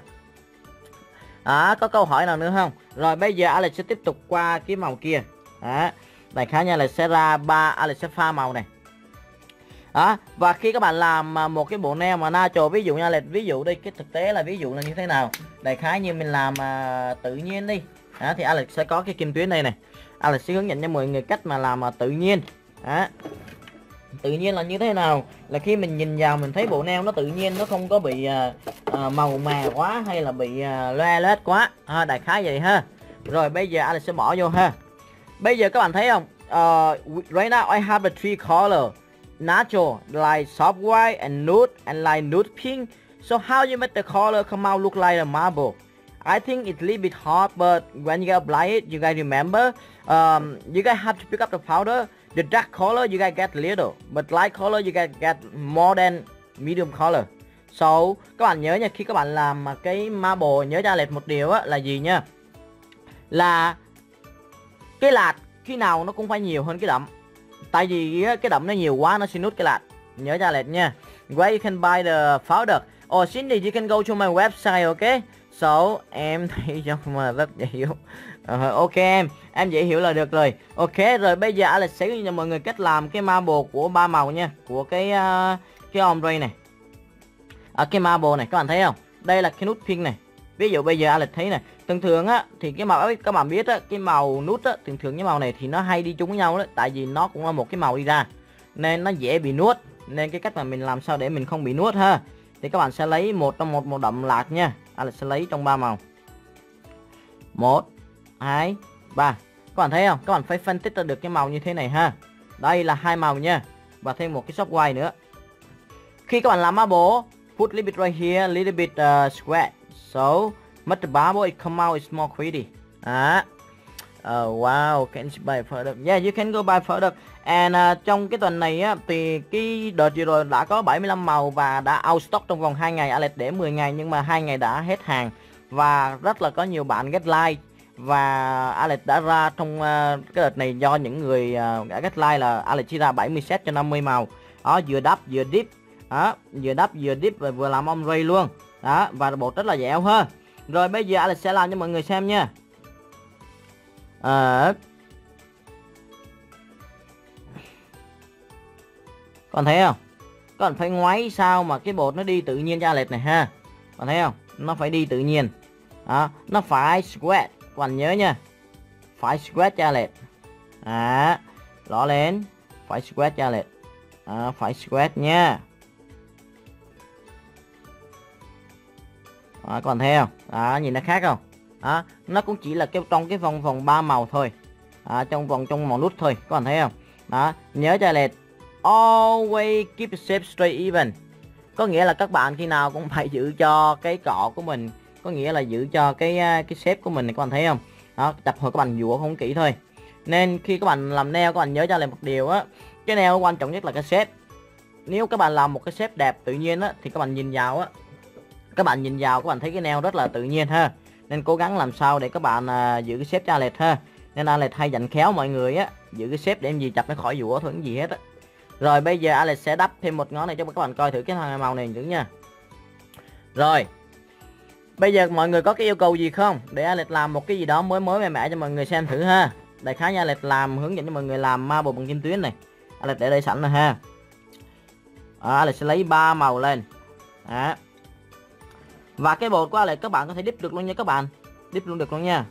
À, có câu hỏi nào nữa không? Rồi bây giờ Alex sẽ tiếp tục qua cái màu kia. Đó, đại khái nha, là sẽ ra ba, Alex sẽ pha màu này. Đó, và khi các bạn làm một cái bộ nail mà natural, ví dụ như Alex ví dụ đi, cái thực tế là ví dụ là như thế nào. Đại khái như mình làm uh, tự nhiên đi. Đó, thì Alex sẽ có cái kim tuyến đây này. Alex sẽ hướng dẫn cho mọi người cách mà làm uh, tự nhiên. Đó. Tự nhiên là như thế nào? Là khi mình nhìn vào mình thấy bộ nail nó tự nhiên, nó không có bị uh, uh, màu mè quá hay là bị uh, loe loét quá. À, đại khái vậy ha. Rồi bây giờ Alex sẽ bỏ vô ha. Bây giờ các bạn thấy không? Uh, right now I have the three color. Natural, like soft white and nude and like nude pink. So how you make the color come out look like a marble? I think it's a little bit hard, but when you apply it, you guys remember, um, you guys have to pick up the powder. The dark color you guys get little, but light color you guys get more than medium color. So các bạn nhớ nha, khi các bạn làm cái marble, nhớ cho Alex một điều á là gì nha, là cái lạt khi nào nó cũng phải nhiều hơn cái đậm. Tại vì cái đậm nó nhiều quá nó sẽ nút cái lạt. Nhớ cho Alex nha. Where you can buy the powder. Oh Cindy, you can go to my website, okay? So em thấy cho mà rất dễ hiểu. Uh, ok em, em dễ hiểu là được rồi. Ok, rồi bây giờ Alex sẽ hướng cho mọi người cách làm cái marble của ba màu nha, của cái uh, cái ombre này. Ở à, cái marble này các bạn thấy không? Đây là cái nút pink này. Ví dụ bây giờ Alex thấy này, thường thường á thì cái màu ấy các bạn biết á, cái màu nút á, thường thường cái màu này thì nó hay đi chung với nhau đấy, tại vì nó cũng là một cái màu đi ra nên nó dễ bị nuốt. Nên cái cách mà mình làm sao để mình không bị nuốt ha, thì các bạn sẽ lấy một trong một màu đậm lạt nha. Alex sẽ lấy trong ba màu. Một, hai, ba. Các bạn thấy không? Các bạn phải phân tích ra được cái màu như thế này ha. Đây là hai màu nha. Và thêm một cái soft white nữa. Khi các bạn làm marble, put little bit right here, little bit uh, square. So make the bubble it come out is more pretty. À. Uh, wow, can you buy further? Yeah, you can go buy further. And uh, trong cái tuần này á, thì cái đợt vừa rồi đã có bảy mươi lăm màu và đã out stock trong vòng hai ngày. Alex để mười ngày nhưng mà hai ngày đã hết hàng. Và rất là có nhiều bạn get like. Và Alex đã ra trong uh, cái đợt này do những người uh, đã get like là Alex chỉ ra bảy mươi set cho năm mươi màu. Đó, vừa đắp vừa dip. Đó, vừa đắp vừa dip và vừa làm ombre luôn. Đó, và bột rất là dẻo ha. Rồi bây giờ Alex sẽ làm cho mọi người xem nha. À, còn thấy không? Còn phải ngoáy sao mà cái bột nó đi tự nhiên cho Alex này ha. Còn thấy không? Nó phải đi tự nhiên. Đó, nó phải squat. Các bạn nhớ nha. Phải squat cho Alex. À, ló lên. Phải squat cho Alex. À, phải squat nha. Đó, các bạn thấy không? Đó, nhìn nó khác không? Đó, nó cũng chỉ là cái trong cái vòng vòng ba màu thôi. Đó, trong vòng trong màu nút thôi, các bạn thấy không? Đó, nhớ cho Alex always keep the shape straight even. Có nghĩa là các bạn khi nào cũng phải giữ cho cái cọ của mình, có nghĩa là giữ cho cái cái shape của mình này, các bạn thấy không? Đó, tập hồi các bạn dũa không kỹ thôi. Nên khi các bạn làm nail các bạn nhớ cho Alex một điều á, cái nail quan trọng nhất là cái shape. Nếu các bạn làm một cái shape đẹp tự nhiên á thì các bạn nhìn vào á, các bạn nhìn vào các bạn thấy cái nail rất là tự nhiên ha. Nên cố gắng làm sao để các bạn à, giữ cái shape cho Alex ha. Nên Alex hay dặn khéo mọi người á, giữ cái shape để em gì chặt nó khỏi dũa thôi, gì hết á. Rồi bây giờ Alex sẽ đắp thêm một ngón này cho các bạn coi thử cái thằng màu này thử nha. Rồi. Bây giờ mọi người có cái yêu cầu gì không? Để Alex làm một cái gì đó mới mới mẻ mẻ cho mọi người xem thử ha. Đại khái nha, Alex làm hướng dẫn cho mọi người làm marble bằng kim tuyến này. Alex để đây sẵn rồi ha. À, Alex sẽ lấy ba màu lên. Đó. Và cái bột của Alex các bạn có thể dip được luôn nha các bạn. Dip luôn được luôn nha.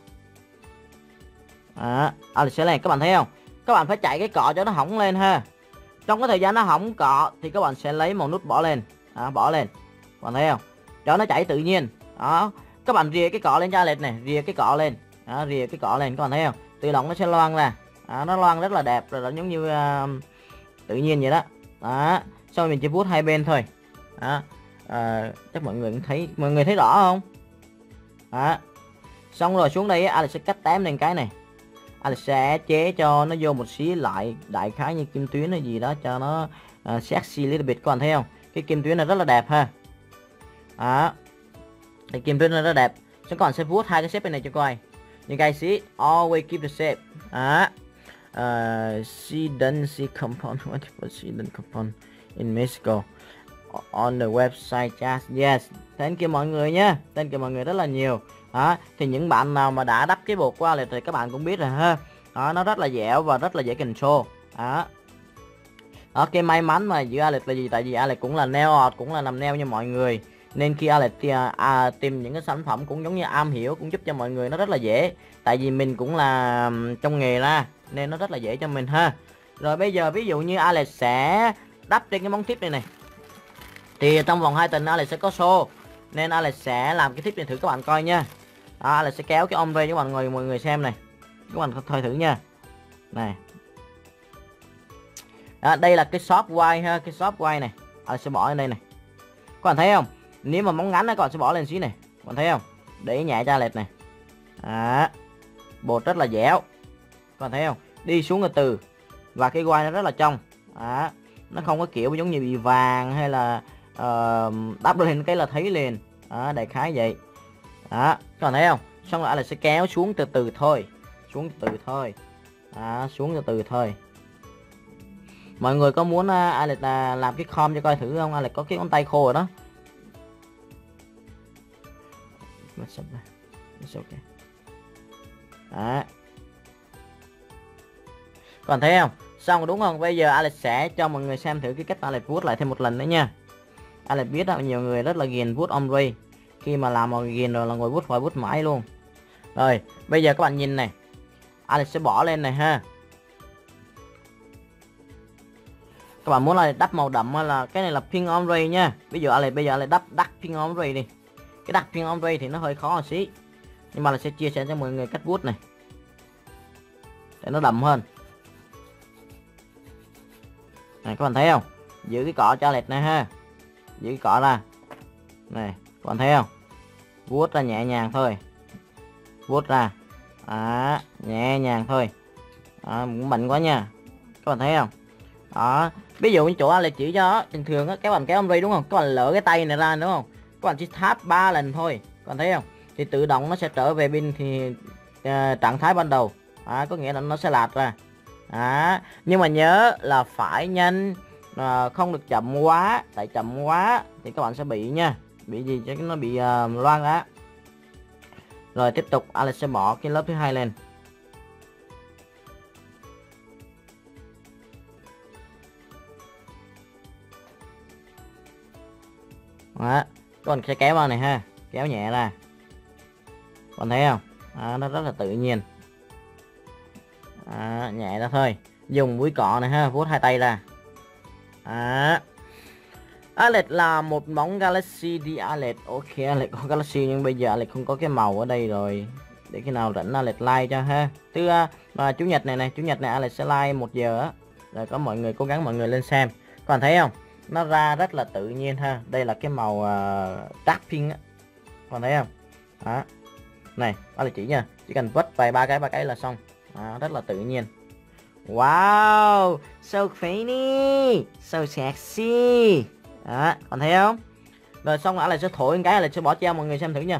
Đó, Alex sẽ lên, các bạn thấy không? Các bạn phải chạy cái cọ cho nó hỏng lên ha. Trong cái thời gian nó hỏng cọ thì các bạn sẽ lấy một nút bỏ lên. Đó, bỏ lên. Các bạn thấy không? Cho nó chảy tự nhiên. Đó, các bạn rìa cái cọ lên cho Alex này, rìa cái cọ lên. Đó, rìa cái cọ lên, các bạn thấy không? Tự động nó sẽ loang ra. Đó, nó loang rất là đẹp rồi, giống như uh, tự nhiên vậy đó. Đó, sau mình chỉ vuốt hai bên thôi. Đó. À, chắc mọi người cũng thấy, mọi người thấy rõ không? Đó. Xong rồi xuống đây Alex sẽ cắt tém lên cái này. Alex sẽ chế cho nó vô một xí lại, đại khái như kim tuyến hay gì đó cho nó uh, sexy little bit, các bạn thấy không? Cái kim tuyến này rất là đẹp ha. Đó. Cái kim tuyến này rất là đẹp. Xong các bạn sẽ vuốt hai cái shape bên này cho coi. You guys see, always keep the shape. Đó. Uh, she done see compound, what was she done compound in Mexico on the website just yes. Thank you mọi người nha, thank you mọi người rất là nhiều. Đó, thì những bạn nào mà đã đắp cái bột qua Alex thì các bạn cũng biết rồi ha. Đó, nó rất là dẻo và rất là dễ control. Đó. Đó, cái may mắn mà giữa Alex là gì? Tại vì Alex cũng là nail art, cũng là làm nail như mọi người. Nên khi Alex à, tìm những cái sản phẩm cũng giống như am hiểu, cũng giúp cho mọi người nó rất là dễ. Tại vì mình cũng là trong nghề ra nên nó rất là dễ cho mình ha. Rồi bây giờ ví dụ như Alex sẽ đắp trên cái món tip này này. Thì trong vòng hai tuần Alex sẽ có show. Nên Alex sẽ làm cái tip này thử các bạn coi nha. Đó, Alex sẽ kéo cái ombre cho các bạn người mọi người xem này. Các bạn thôi thử nha. Này. Đó, đây là cái shop white ha, cái shop white này. Alex sẽ bỏ lên đây này. Các bạn thấy không? Nếu mà móng ngắn các bạn sẽ bỏ lên xí này. Các bạn thấy không? Để nhẹ cho Alex này. Đó. Bột rất là dẻo. Các bạn thấy không? Đi xuống từ từ. Và cái white nó rất là trong. Đó. Nó không có kiểu giống như bị vàng hay là uh, đắp lên cái là thấy liền. Đó, đại khái vậy. Đó, các bạn thấy không? Xong rồi Alex sẽ kéo xuống từ từ thôi. Xuống từ từ thôi. Đó, xuống từ từ thôi. Mọi người có muốn uh, Alex uh, làm cái com cho coi thử không? Alex có cái ngón tay khô rồi đó. It's okay. Đó. Các bạn thấy không? Xong rồi đúng không? Bây giờ Alex sẽ cho mọi người xem thử cái cách Alex vuốt lại thêm một lần nữa nha. Alex biết là nhiều người rất là ghiền vuốt ombre. Khi mà làm một ghiền rồi là ngồi vuốt hoài vuốt mãi luôn. Rồi, bây giờ các bạn nhìn này. Alex sẽ bỏ lên này ha. Các bạn muốn là đắp màu đậm hay là cái này là pink ombre nha. Ví dụ Alex bây giờ Alex đắp đắt pink ombre đi. Cái đắt pink ombre thì nó hơi khó một xí. Nhưng mà Alex sẽ chia sẻ cho mọi người cách vuốt này. Để nó đậm hơn. Này các bạn thấy không? Giữ cái cọ cho Alex này ha. giữ cọ ra này, các bạn thấy không, vuốt ra nhẹ nhàng thôi, vuốt ra à, nhẹ nhàng thôi à, cũng mạnh quá nha, các bạn thấy không đó. Ví dụ như chỗ Alex chỉ cho bình thường á, các bạn kéo Omri đúng không, các bạn lỡ cái tay này ra đúng không, các bạn chỉ tap ba lần thôi, các bạn thấy không, thì tự động nó sẽ trở về pin thì uh, trạng thái ban đầu à, có nghĩa là nó sẽ lạt ra à, nhưng mà nhớ là phải nhanh à, không được chậm quá, tại chậm quá thì các bạn sẽ bị nha, bị gì chứ nó bị uh, loang á. Rồi tiếp tục Alex sẽ bỏ cái lớp thứ hai lên. Đó, các bạn sẽ kéo vào này ha, kéo nhẹ ra, các bạn thấy không à, nó rất là tự nhiên à, nhẹ ra thôi, dùng mũi cọ này ha, vuốt hai tay ra à. Alex là một món Galaxy đi Alex, ok Alex có Galaxy nhưng bây giờ Alex không có cái màu ở đây rồi, để khi nào rảnh Alex like cho ha. Thứ à, chủ nhật này này, chủ nhật này Alex sẽ like một giờ á, rồi có mọi người cố gắng mọi người lên xem, các bạn thấy không, nó ra rất là tự nhiên ha. Đây là cái màu uh, dark pink á, các bạn thấy không đó, này Alex chỉ nha, chỉ cần vất vài ba cái ba cái là xong à, rất là tự nhiên. Wow, so funny, so sexy. Đó, còn thấy không? Rồi xong rồi lại sẽ thổi một cái, là sẽ bỏ treo mọi người xem thử nha.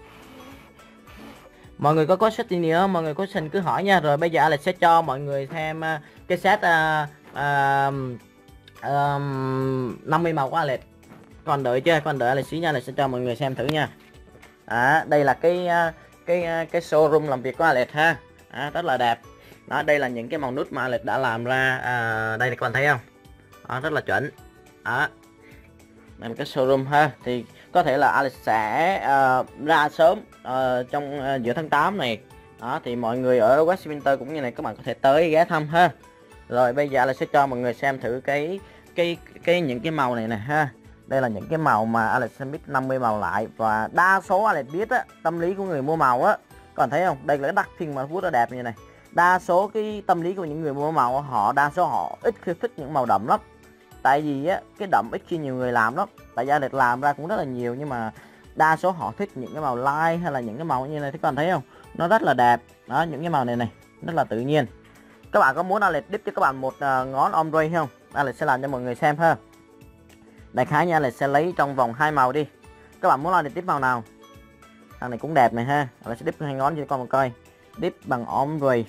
Mọi người có có set gì nữa, mọi người có xin cứ hỏi nha. Rồi bây giờ Alex sẽ cho mọi người thêm uh, cái set uh, uh, uh, năm mươi màu của Alex. Còn đợi chưa? Còn đợi Alex xí nha, Alex sẽ cho mọi người xem thử nha. À, đây là cái uh, cái uh, cái showroom làm việc của Alex ha. À, rất là đẹp. Đó, đây là những cái màu nút mà Alex đã làm ra. À, đây là các bạn thấy không? Đó, rất là chuẩn. Đó. Đây là cái showroom ha. Thì có thể là Alex sẽ uh, ra sớm uh, trong uh, giữa tháng tám này. Đó, thì mọi người ở Westminster cũng như này các bạn có thể tới ghé thăm ha. Rồi bây giờ Alex sẽ cho mọi người xem thử cái cái cái những cái màu này nè ha. Đây là những cái màu mà Alex sẽ mix năm mươi màu lại, và đa số Alex biết á, tâm lý của người mua màu á, còn thấy không, đây là cái dark pink mà vuốt nó đẹp như này. Đa số cái tâm lý của những người mua màu, họ đa số họ ít khi thích những màu đậm lắm, tại vì á cái đậm ít khi nhiều người làm lắm. Tại vì Alex làm ra cũng rất là nhiều, nhưng mà đa số họ thích những cái màu light hay là những cái màu như này. Các bạn thấy không, nó rất là đẹp đó, những cái màu này này rất là tự nhiên. Các bạn có muốn Alex dip cho các bạn một uh, ngón ombre không? Alex sẽ làm cho mọi người xem ha. Đại khái nha, Alex sẽ lấy trong vòng hai màu đi. Các bạn muốn Alex dip màu nào? Thằng này cũng đẹp này ha. Alex sẽ dip hai ngón cho các bạn coi. Dip bằng ombre.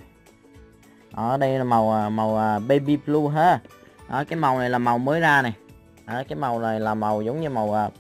Ở đây là màu màu baby blue ha. Đó, cái màu này là màu mới ra này. Đó, cái màu này là màu giống như màu uh,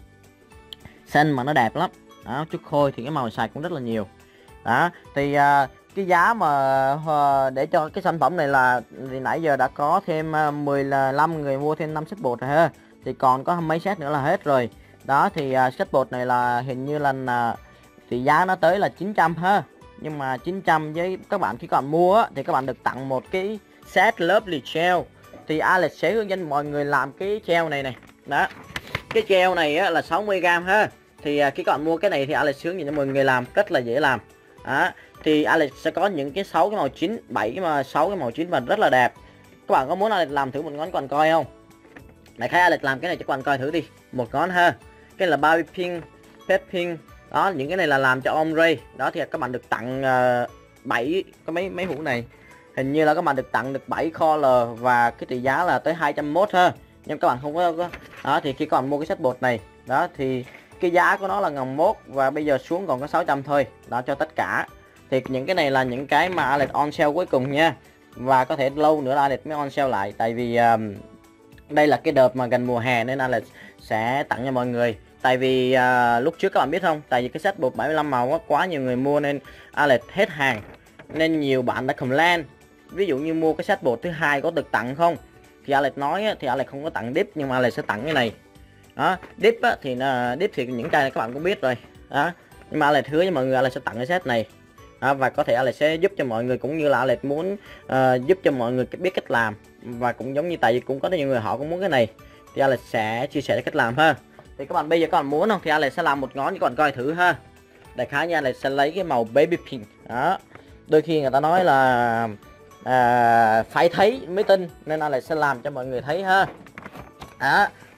xanh mà nó đẹp lắm. Đó, chút khôi thì cái màu xài cũng rất là nhiều. Đó, thì uh, cái giá mà uh, để cho cái sản phẩm này là thì nãy giờ đã có thêm uh, mười lăm người mua thêm năm set bột rồi ha. Thì còn có mấy set nữa là hết rồi. Đó, thì uh, set bột này là hình như là uh, thì giá nó tới là chín trăm ha. Nhưng mà chín trăm với các bạn khi các bạn mua á, thì các bạn được tặng một cái set Lovely Gel. Thì Alex sẽ hướng dẫn mọi người làm cái gel này này. Đó, cái gel này á, là sáu mươi gam ha. Thì uh, khi các bạn mua cái này thì Alex hướng dẫn cho mọi người làm rất là dễ làm. Đó, thì Alex sẽ có những cái sáu cái màu chín, bảy cái mà sáu cái màu chín và rất là đẹp. Các bạn có muốn Alex làm thử một ngón còn coi không? Đại khái Alex làm cái này cho các bạn coi thử đi, một ngón ha. Cái là Barbie Pink, Pet Pink. Đó, những cái này là làm cho ombre. Đó, thì các bạn được tặng uh, bảy cái mấy mấy hũ này. Hình như là các bạn được tặng được bảy color và cái trị giá là tới hai trăm mốt ha. Nhưng các bạn không có, có đó, thì khi các bạn mua cái set bột này, đó thì cái giá của nó là ngàn mốt và bây giờ xuống còn có sáu trăm thôi. Đó, cho tất cả. Thì những cái này là những cái mà Alex on sale cuối cùng nha. Và có thể lâu nữa là Alex mới on sale lại, tại vì um, đây là cái đợt mà gần mùa hè nên Alex sẽ tặng cho mọi người. Tại vì uh, lúc trước các bạn biết không, tại vì cái set bột bảy mươi lăm màu á, quá nhiều người mua nên Alex hết hàng. Nên nhiều bạn đã comment, ví dụ như mua cái set bột thứ hai có được tặng không? Thì Alex nói á, thì Alex không có tặng dip, nhưng mà Alex sẽ tặng cái này. Đó, dip á, thì uh, dip thì những chai này các bạn cũng biết rồi. Đó, nhưng mà Alex hứa với mọi người Alex sẽ tặng cái set này. Đó, và có thể Alex sẽ giúp cho mọi người, cũng như là Alex muốn uh, giúp cho mọi người biết cách làm. Và cũng giống như tại vì cũng có nhiều người họ cũng muốn cái này, thì Alex sẽ chia sẻ cách làm ha. Thì các bạn bây giờ các bạn muốn không thì Alex sẽ làm một ngón cho các bạn coi thử ha. Đại khái nha, Alex sẽ lấy cái màu baby pink. Đó, đôi khi người ta nói là à, phải thấy mới tin, nên Alex sẽ làm cho mọi người thấy ha. Đó,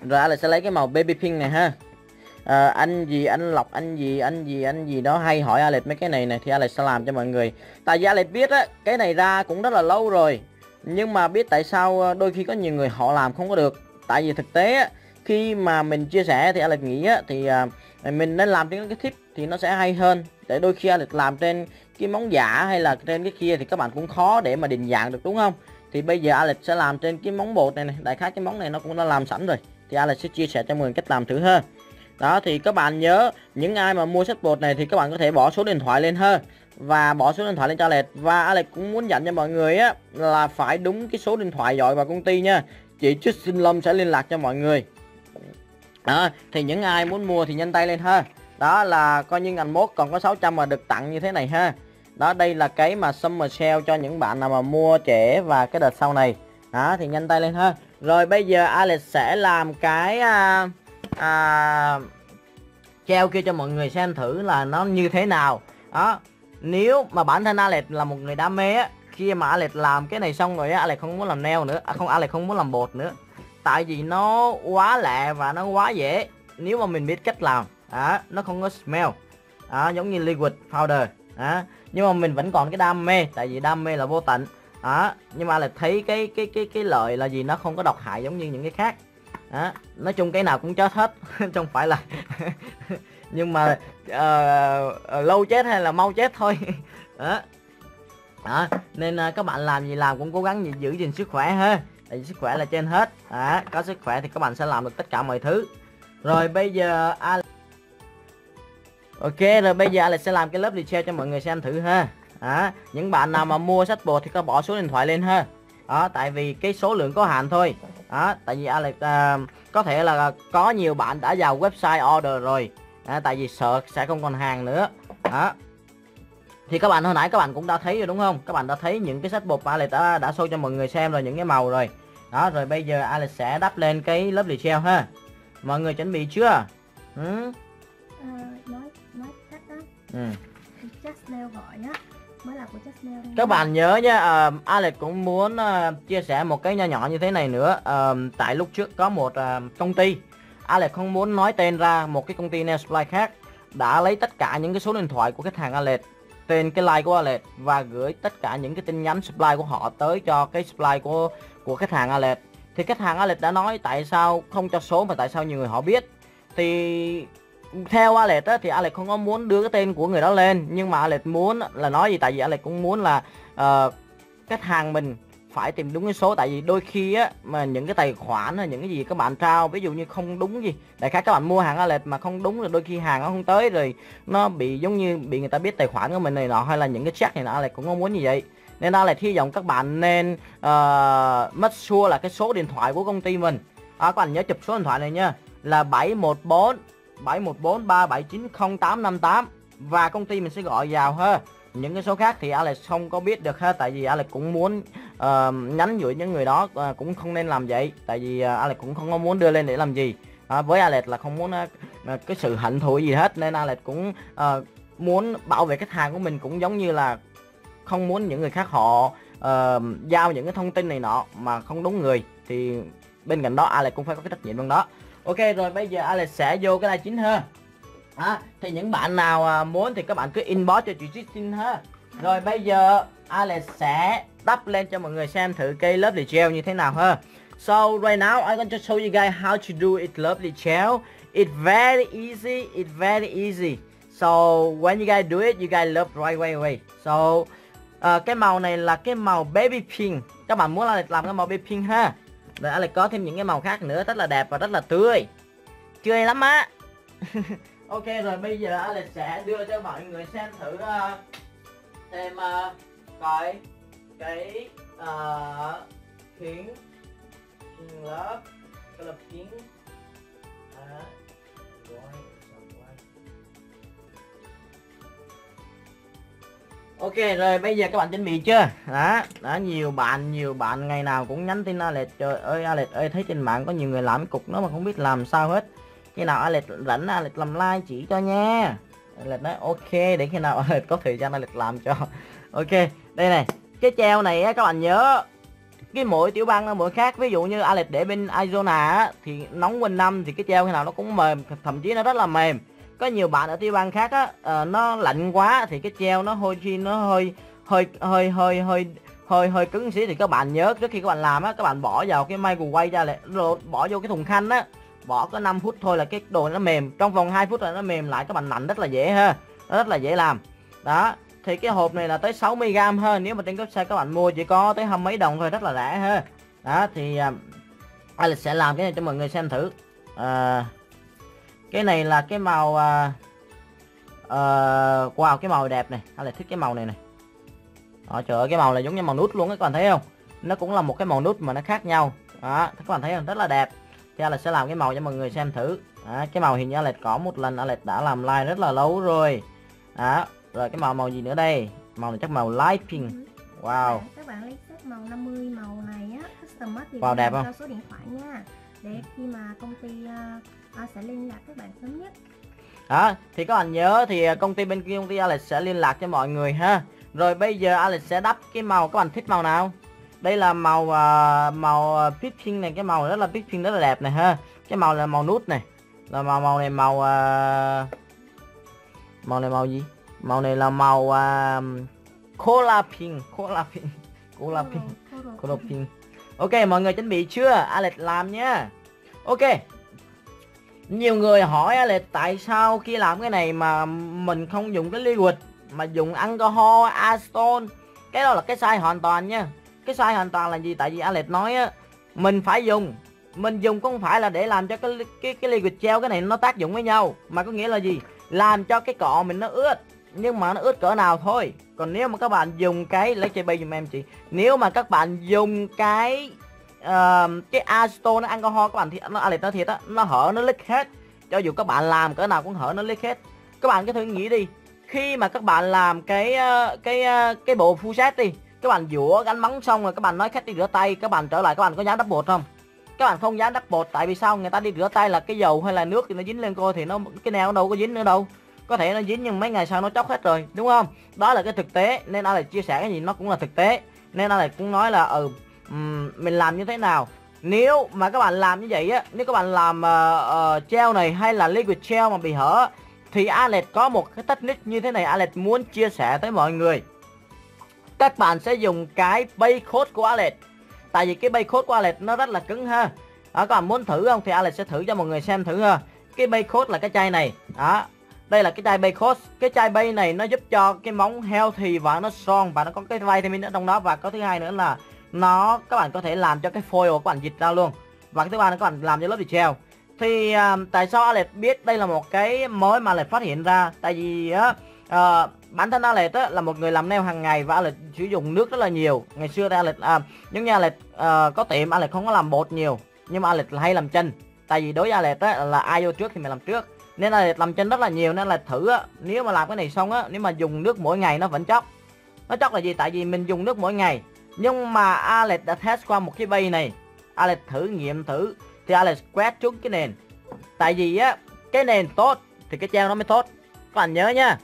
Rồi Alex sẽ lấy cái màu baby pink này ha. À, anh gì anh Lộc anh gì anh gì anh gì đó hay hỏi Alex mấy cái này này thì Alex sẽ làm cho mọi người. Tại vì Alex biết á, cái này ra cũng rất là lâu rồi, nhưng mà biết tại sao đôi khi có nhiều người họ làm không có được. Tại vì thực tế á, khi mà mình chia sẻ thì Alex nghĩ á, thì à, mình nên làm trên cái tip thì nó sẽ hay hơn. Để đôi khi Alex làm trên cái món giả hay là trên cái kia thì các bạn cũng khó để mà định dạng được, đúng không? Thì bây giờ Alex sẽ làm trên cái món bột này này, đại khái cái món này nó cũng đã làm sẵn rồi, thì Alex sẽ chia sẻ cho mọi người cách làm thử ha. Đó thì các bạn nhớ, những ai mà mua set bột này thì các bạn có thể bỏ số điện thoại lên ha, và bỏ số điện thoại lên cho Alex. Và Alex cũng muốn dặn cho mọi người á là phải đúng cái số điện thoại gọi vào công ty nha, chị Trúc Sinh Lâm sẽ liên lạc cho mọi người. Đó, thì những ai muốn mua thì nhanh tay lên ha. Đó là coi như ngành mốt còn có sáu trăm mà được tặng như thế này ha. Đó, đây là cái mà summer sale cho những bạn nào mà mua trễ và cái đợt sau này. Đó thì nhanh tay lên ha. Rồi bây giờ Alex sẽ làm cái à, à, treo kia cho mọi người xem thử là nó như thế nào. Đó, nếu mà bản thân Alex là một người đam mê á, khi mà Alex làm cái này xong rồi á, Alex không muốn làm nail nữa, à, không, Alex không muốn làm bột nữa. Tại vì nó quá lẹ và nó quá dễ nếu mà mình biết cách làm. Đó, nó không có smell. Đó, giống như liquid powder. Đó, nhưng mà mình vẫn còn cái đam mê, tại vì đam mê là vô tận. Đó, nhưng mà là thấy cái cái cái cái lợi là gì, nó không có độc hại giống như những cái khác. Đó, nói chung cái nào cũng chết hết, không phải là nhưng mà uh, lâu chết hay là mau chết thôi. Đó. Đó, nên uh, các bạn làm gì làm cũng cố gắng giữ gìn sức khỏe ha, tại vì sức khỏe là trên hết. Đó, có sức khỏe thì các bạn sẽ làm được tất cả mọi thứ. Rồi bây giờ Alex... Ok, rồi bây giờ Alex sẽ làm cái lớp detail cho mọi người xem thử ha. Đó, những bạn nào mà mua sách bột thì có bỏ số điện thoại lên ha. Đó, tại vì cái số lượng có hạn thôi. Đó, tại vì Alex uh, có thể là có nhiều bạn đã vào website order rồi. Đó, tại vì sợ sẽ không còn hàng nữa. Đó, thì các bạn hồi nãy các bạn cũng đã thấy rồi đúng không? Các bạn đã thấy những cái sách bột mà Alex đã, đã show cho mọi người xem rồi, những cái màu rồi. Đó, rồi bây giờ Alex sẽ đắp lên cái lớp detail ha. Mọi người chuẩn bị chưa? Ừ? À, nói nói cách đó. Ừ. Chasnail gọi á, mới là của Chasnail. Các bạn nhớ nha, uh, Alex cũng muốn uh, chia sẻ một cái nho nhỏ như thế này nữa. Uh, tại lúc trước có một uh, công ty, Alex không muốn nói tên ra, một cái công ty nail supply khác đã lấy tất cả những cái số điện thoại của khách hàng Alex, tên cái line của Alex, và gửi tất cả những cái tin nhắn supply của họ tới cho cái supply của của khách hàng Alex. Thì khách hàng Alex đã nói tại sao không cho số mà tại sao nhiều người họ biết. Thì theo Alex á, thì Alex không có muốn đưa cái tên của người đó lên, nhưng mà Alex muốn là nói gì, tại vì Alex cũng muốn là uh, khách hàng mình phải tìm đúng cái số. Tại vì đôi khi á mà những cái tài khoản hay những cái gì các bạn trao, ví dụ như không đúng gì, đại khái các bạn mua hàng Alex mà không đúng, rồi đôi khi hàng nó không tới, rồi nó bị giống như bị người ta biết tài khoản của mình này nọ, hay là những cái check này nọ, Alex cũng không muốn như vậy. Nên Alex hy vọng các bạn nên uh, make sure là cái số điện thoại của công ty mình. À, các bạn nhớ chụp số điện thoại này nha, là bảy một bốn bảy một bốn ba bảy chín không tám năm tám, và công ty mình sẽ gọi vào ha. Những cái số khác thì Alex không có biết được ha, tại vì Alex cũng muốn uh, nhắn gửi những người đó uh, cũng không nên làm vậy, tại vì uh, Alex cũng không có muốn đưa lên để làm gì. Uh, với Alex là không muốn uh, cái sự hận thù gì hết, nên Alex cũng uh, muốn bảo vệ khách hàng của mình, cũng giống như là không muốn những người khác họ uh, giao những cái thông tin này nọ mà không đúng người. Thì bên cạnh đó Alex cũng phải có cái trách nhiệm trong đó. Ok, rồi bây giờ Alex sẽ vô cái live chính ha. À, thì những bạn nào uh, muốn thì các bạn cứ inbox cho chị Justin ha. Rồi bây giờ Alex sẽ đắp lên cho mọi người xem thử cái lớp gel như thế nào ha. So right now I'm going to show you guys how to do it lovely gel. It's very easy, it's very easy. So when you guys do it, you guys love right away away. So uh, cái màu này là cái màu baby pink. Các bạn muốn Alex làm cái màu baby pink ha. Rồi Alex có thêm những cái màu khác nữa rất là đẹp và rất là tươi. Tươi lắm á. Ok, rồi bây giờ Alex sẽ đưa cho mọi người xem thử uh, thêm uh, cái cái uh, kiến lớp cái lớp kiến. À, ok, rồi bây giờ các bạn chuẩn bị chưa? Đó, đó nhiều bạn nhiều bạn ngày nào cũng nhắn tin Alex, trời ơi Alex ơi, thấy trên mạng có nhiều người làm cái cục đó mà không biết làm sao hết. Khi nào Alex rảnh Alex làm like chỉ cho nha. Alex nói ok, để khi nào Alex có thời gian Alex làm cho. Ok, đây này, cái treo này á, các bạn nhớ cái mỗi tiểu bang nó mỗi khác. Ví dụ như Alex để bên Arizona á, thì nóng quanh năm thì cái treo khi nào nó cũng mềm, thậm chí nó rất là mềm. Có nhiều bạn ở tiểu bang khác á, uh, nó lạnh quá thì cái treo nó hơi khi nó hơi hơi hơi hơi hơi hơi hơi cứng xíu, thì các bạn nhớ trước khi các bạn làm á, các bạn bỏ vào cái microwave ra lại, rồi bỏ vô cái thùng khăn á, bỏ có năm phút thôi là cái đồ nó mềm, trong vòng hai phút là nó mềm lại, các bạn lạnh rất là dễ ha, nó rất là dễ làm. Đó, thì cái hộp này là tới sáu mươi gam hơn, nếu mà trên website các bạn mua chỉ có tới hai mấy đồng thôi, rất là rẻ ha. Đó thì uh, Alex sẽ làm cái này cho mọi người xem thử. Uh, cái này là cái màu uh, uh, wow, cái màu đẹp này, Alex thích cái màu này này. Đó, trời ơi, cái màu này giống như màu nút luôn, các bạn thấy không? Nó cũng là một cái màu nút mà nó khác nhau. Đó, các bạn thấy không? Rất là đẹp. Thì Alex sẽ làm cái màu cho mọi người xem thử. Đó, cái màu hình như Alex có một lần Alex đã làm like rất là lâu rồi. Đó, rồi cái màu màu gì nữa đây? Màu này chắc màu light pink. Wow. Các bạn lấy set màu năm mươi màu này á, custom thì wow, đẹp không? cho số điện thoại nha. Để khi mà công ty uh, sẽ liên lạc các bạn sớm nhất. Đó, thì các bạn nhớ thì công ty bên kia công ty Alex sẽ liên lạc cho mọi người ha. Rồi bây giờ Alex sẽ đắp cái màu, các bạn thích màu nào? Đây là màu uh, màu peach pink này, cái màu rất là peach pink rất là đẹp này ha. Cái màu là màu nút này. Là màu màu này màu uh, màu này màu gì? Màu này là màu uh, cola pink, cola pink, cola pink, cola pink. Ok, mọi người chuẩn bị chưa? Alex làm nhá. Ok. Nhiều người hỏi Alex tại sao khi làm cái này mà mình không dùng cái liquid mà dùng alcohol, acetone. Cái đó là cái sai hoàn toàn nha. Cái sai hoàn toàn là gì? Tại vì Alex nói á, mình phải dùng, mình dùng không phải là để làm cho cái cái cái liquid gel cái này nó tác dụng với nhau, mà có nghĩa là gì? Làm cho cái cọ mình nó ướt, nhưng mà nó ướt cỡ nào thôi. Còn nếu mà các bạn dùng cái, lấy chai bay giùm em chị, nếu mà các bạn dùng cái uh, cái acetone, nó alcohol, các bạn thì nó Alex nói thiệt á, nó hở nó leak hết. Cho dù các bạn làm cỡ nào cũng hở nó leak hết. Các bạn cứ thử nghĩ đi, khi mà các bạn làm cái cái cái bộ full set đi, các bạn dũa gánh móng xong rồi các bạn nói khách đi rửa tay, các bạn trở lại các bạn có dám đắp bột không? Các bạn không dám đắp bột, tại vì sao? Người ta đi rửa tay là cái dầu hay là nước thì nó dính lên cô, thì nó cái nào đâu có dính nữa đâu. Có thể nó dính nhưng mấy ngày sau nó chóc hết rồi, đúng không? Đó là cái thực tế, nên Alex chia sẻ cái gì nó cũng là thực tế. Nên Alex cũng nói là ừ um, mình làm như thế nào. Nếu mà các bạn làm như vậy á, nếu các bạn làm uh, uh, gel này hay là liquid gel mà bị hở, thì Alex có một cái technique như thế này, Alex muốn chia sẻ tới mọi người. Các bạn sẽ dùng cái base coat của Alex. Tại vì cái base coat của Alex nó rất là cứng ha. Đó, các bạn muốn thử không thì Alex sẽ thử cho mọi người xem thử ha. Cái base coat là cái chai này. Đó, đây là cái chai base coat. Cái chai base này nó giúp cho cái móng healthy và nó strong, và nó có cái vitamin ở trong đó. Và có thứ hai nữa là nó, các bạn có thể làm cho cái foil của các bạn dịch ra luôn. Và cái thứ ba là các bạn làm cho lớp gel. Thì uh, tại sao Alex biết đây là một cái mới mà Alex phát hiện ra? Tại vì á uh, bản thân Alex á, là một người làm nail hàng ngày và Alex sử dụng nước rất là nhiều. Ngày xưa Alex à, giống như Alex uh, có tiệm, Alex không có làm bột nhiều, nhưng mà Alex hay làm chân. Tại vì đối với Alex á, là ai vô trước thì mình làm trước, nên Alex làm chân rất là nhiều. Nên là thử á, nếu mà làm cái này xong á, nếu mà dùng nước mỗi ngày nó vẫn chóc. Nó chóc là gì? Tại vì mình dùng nước mỗi ngày. Nhưng mà Alex đã test qua một cái bay này, Alex thử nghiệm thử thì Alex quét trúng cái nền. Tại vì á, cái nền tốt thì cái gel nó mới tốt. Các bạn nhớ nha.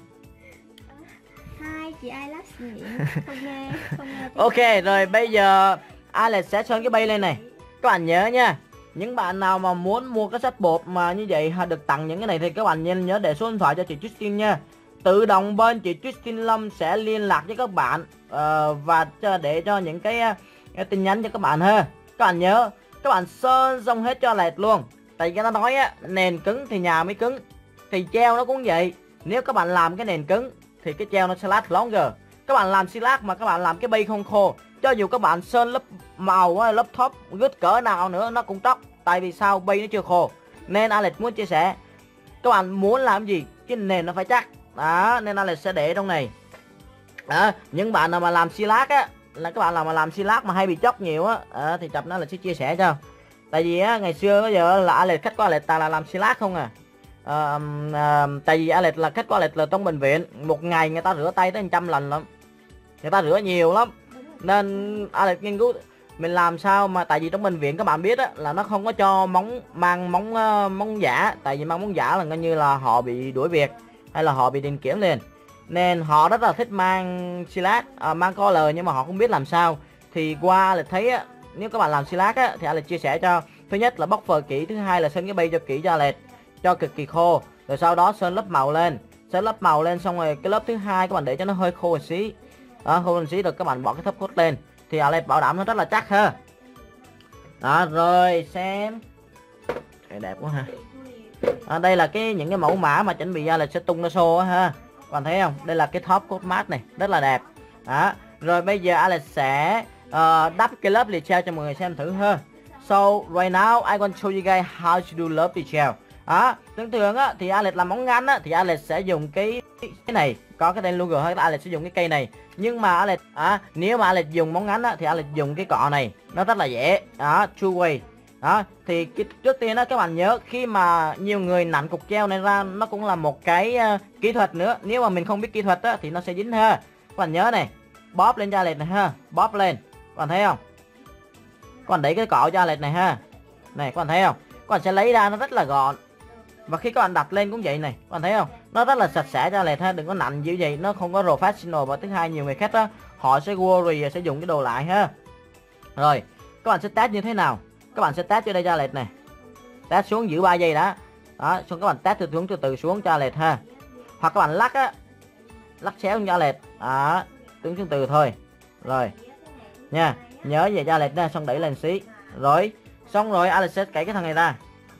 Hai chị Alex nhỉ? Không nghe, không nghe. Ok, rồi bây giờ Alex sẽ sơn cái bay lên này. Các bạn nhớ nha. Những bạn nào mà muốn mua cái set bột mà như vậy được tặng những cái này thì các bạn nên nhớ để số điện thoại cho chị Christine nha. Tự động bên chị Christine Lâm sẽ liên lạc với các bạn uh, và cho, để cho những cái, cái tin nhắn cho các bạn ha. Các bạn nhớ, các bạn sơn xong hết cho Alex luôn. Tại vì nó nói á, nền cứng thì nhà mới cứng. Thì gel nó cũng vậy. Nếu các bạn làm cái nền cứng thì cái gel nó sẽ last longer. Các bạn làm silat mà các bạn làm cái bay không khô, cho dù các bạn sơn lớp màu, lớp top gứt cỡ nào nữa nó cũng tróc. Tại vì sao? Bay nó chưa khô. Nên Alex muốn chia sẻ, các bạn muốn làm gì cái nền nó phải chắc. Đó, nên Alex sẽ để trong này. Đó, những bạn nào mà làm silat á, là các bạn nào mà làm silat mà hay bị chóc nhiều á, à, thì tập nó là sẽ chia sẻ cho. Tại vì á, ngày xưa bây giờ là Alex, khách của Alex toàn là làm silat không à. À, à, tại vì Alex là khách của Alex là trong bệnh viện, một ngày người ta rửa tay tới một trăm lần lắm, người ta rửa nhiều lắm. Nên Alex nghiên cứu mình làm sao mà, tại vì trong bệnh viện các bạn biết á, là nó không có cho móng mang móng uh, móng giả. Tại vì mang móng giả là coi như là họ bị đuổi việc hay là họ bị đình kiểm liền, nên họ rất là thích mang silat, à, mang collar, nhưng mà họ không biết làm sao. Thì qua Alex thấy á, nếu các bạn làm silat á thì Alex chia sẻ cho, thứ nhất là bóc phờ kỹ, thứ hai là sơn cái bay cho kỹ cho Alex, cho cực kỳ khô, rồi sau đó sơn lớp màu lên, sơn lớp màu lên xong rồi cái lớp thứ hai các bạn để cho nó hơi khô một xí, đó, khô một xí rồi các bạn bỏ cái thấp cốt lên thì Alex bảo đảm nó rất là chắc ha. Đó rồi xem cái đẹp quá ha. À, đây là cái những cái mẫu mã mà chuẩn bị ra là sẽ tung ra show á ha. Các bạn thấy không? Đây là cái top coat matte này, rất là đẹp. Đó. Rồi bây giờ Alex sẽ uh, đắp cái lớp detail cho mọi người xem thử ha. So right now I want to show you guys how to do lớp detail. Đó, thường thường á thì Alex làm móng ngắn á thì Alex sẽ dùng cái cái này, có cái tên logo hết, Alex sẽ dùng cái cây này. Nhưng mà Alex à, nếu mà Alex dùng móng ngắn á thì Alex dùng cái cọ này, nó rất là dễ. Đó, two way. Đó, thì cái, trước tiên đó các bạn nhớ, khi mà nhiều người nặn cục treo này ra nó cũng là một cái uh, kỹ thuật nữa. Nếu mà mình không biết kỹ thuật á thì nó sẽ dính ha. Các bạn nhớ này, bóp lên cho Alex này ha, bóp lên. Các bạn thấy không? Các bạn đẩy cái cọ cho Alex này ha. Này các bạn thấy không? Các bạn sẽ lấy ra nó rất là gọn. Và khi các bạn đặt lên cũng vậy này, các bạn thấy không? Nó rất là sạch sẽ cho Alex ha, đừng có nặn như vậy, nó không có professional. Và thứ hai, nhiều người khác đó họ sẽ worry sẽ dùng cái đồ lại ha. Rồi, các bạn sẽ test như thế nào? Các bạn sẽ test cho đây cho Alex này. Test xuống giữ ba giây đã. Đó, xong các bạn test từ xuống từ từ xuống cho Alex ha. Hoặc các bạn lắc á, lắc xéo cho Alex. Đó, đứng từ từ thôi. Rồi. Nha, nhớ về cho Alex nha, xong đẩy lên xí. Rồi, xong rồi Alex sẽ cậy cái thằng này ra.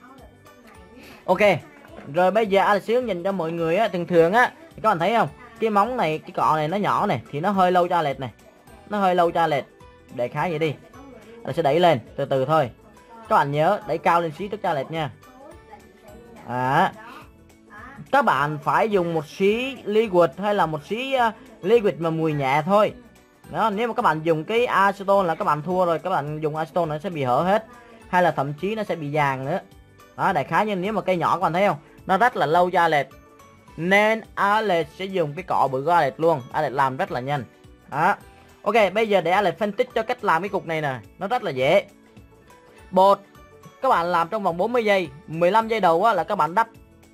Ok. Rồi bây giờ Alex sẽ hướng nhìn cho mọi người á, thường thường á thì các bạn thấy không? Cái móng này, cái cọ này nó nhỏ này thì nó hơi lâu cho Alex này. Nó hơi lâu cho Alex. Để khá vậy đi. Alex sẽ đẩy lên từ từ thôi. Các bạn nhớ đẩy cao lên xí trước cho Alex nha. À, các bạn phải dùng một xí liquid hay là một xí uh, liquid mà mùi nhẹ thôi. Đó, nếu mà các bạn dùng cái acetone là các bạn thua rồi, các bạn dùng acetone nó sẽ bị hở hết, hay là thậm chí nó sẽ bị vàng nữa. Đó, đại khái như nếu mà cây nhỏ các bạn thấy không, nó rất là lâu cho Alex, nên Alex sẽ dùng cái cọ bự của Alex luôn. Alex làm rất là nhanh. Đó. Ok, bây giờ để Alex phân tích cho cách làm cái cục này nè, nó rất là dễ. Bột các bạn làm trong vòng bốn mươi giây, mười lăm giây đầu á là các bạn đắp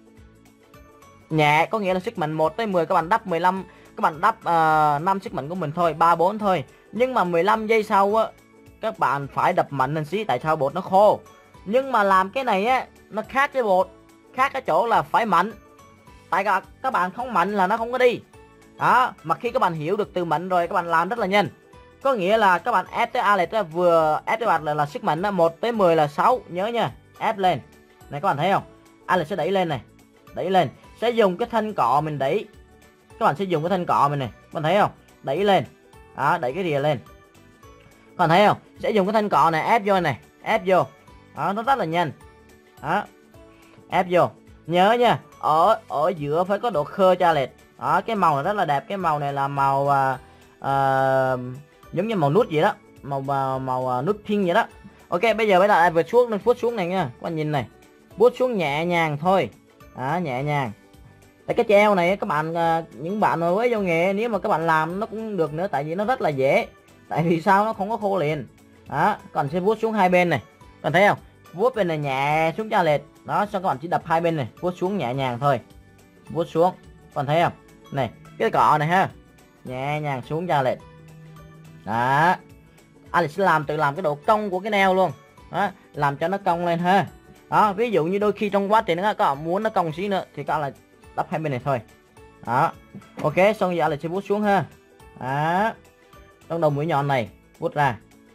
nhẹ, có nghĩa là sức mạnh một tới mười các bạn đắp mười lăm, các bạn đắp uh, năm sức mạnh của mình thôi, ba bốn thôi. Nhưng mà mười lăm giây sau á các bạn phải đập mạnh lên xí, tại sao bột nó khô. Nhưng mà làm cái này á nó khác với bột, khác cái chỗ là phải mạnh. Tại các, các bạn không mạnh là nó không có đi. Đó, mà khi các bạn hiểu được từ mạnh rồi các bạn làm rất là nhanh. Có nghĩa là các bạn ép tới Alex á, vừa ép tới bạn là, là sức mạnh á, một tới mười là sáu, nhớ nha, ép lên. Này các bạn thấy không? Alex sẽ đẩy lên này, đẩy lên, sẽ dùng cái thanh cọ mình đẩy. Các bạn sẽ dùng cái thanh cọ mình này, các bạn thấy không? Đẩy lên. Đó, đẩy cái rìa lên. Các bạn thấy không? Sẽ dùng cái thanh cọ này ép vô này, ép vô. Đó, nó rất là nhanh. Đó. Ép vô. Nhớ nha, ở ở giữa phải có độ khơ cho Alex. Đó, cái màu này rất là đẹp, cái màu này là màu uh, uh, giống như màu nút vậy đó, màu màu, màu nút pink vậy đó. Ok, bây giờ bây giờ Alex vừa xuống nên vuốt xuống này nha, các bạn nhìn này, vuốt xuống nhẹ nhàng thôi. Đó, nhẹ nhàng. Tại cái treo này các bạn, uh, những bạn mới vô nghề, nếu mà các bạn làm nó cũng được nữa, tại vì nó rất là dễ. Tại vì sao? Nó không có khô liền. Đó, còn sẽ vuốt xuống hai bên này, các bạn thấy không? Vuốt bên này nhẹ xuống cho Alex. Đó, xong các bạn chỉ đập hai bên này, vuốt xuống nhẹ nhàng thôi, vuốt xuống, các bạn thấy không? Này, cái cọ này ha, nhẹ nhàng xuống cho Alex. Đó, Alex sẽ làm tự làm cái độ cong của cái nail luôn. Đó, làm cho nó cong lên ha. Đó, ví dụ như đôi khi trong quá trình nó các bạn muốn nó cong xí nữa thì các bạn là đắp hai bên này thôi. Đó, ok, xong giờ Alex sẽ vuốt xuống ha. Đó, trong đầu mũi nhọn này vuốt ra.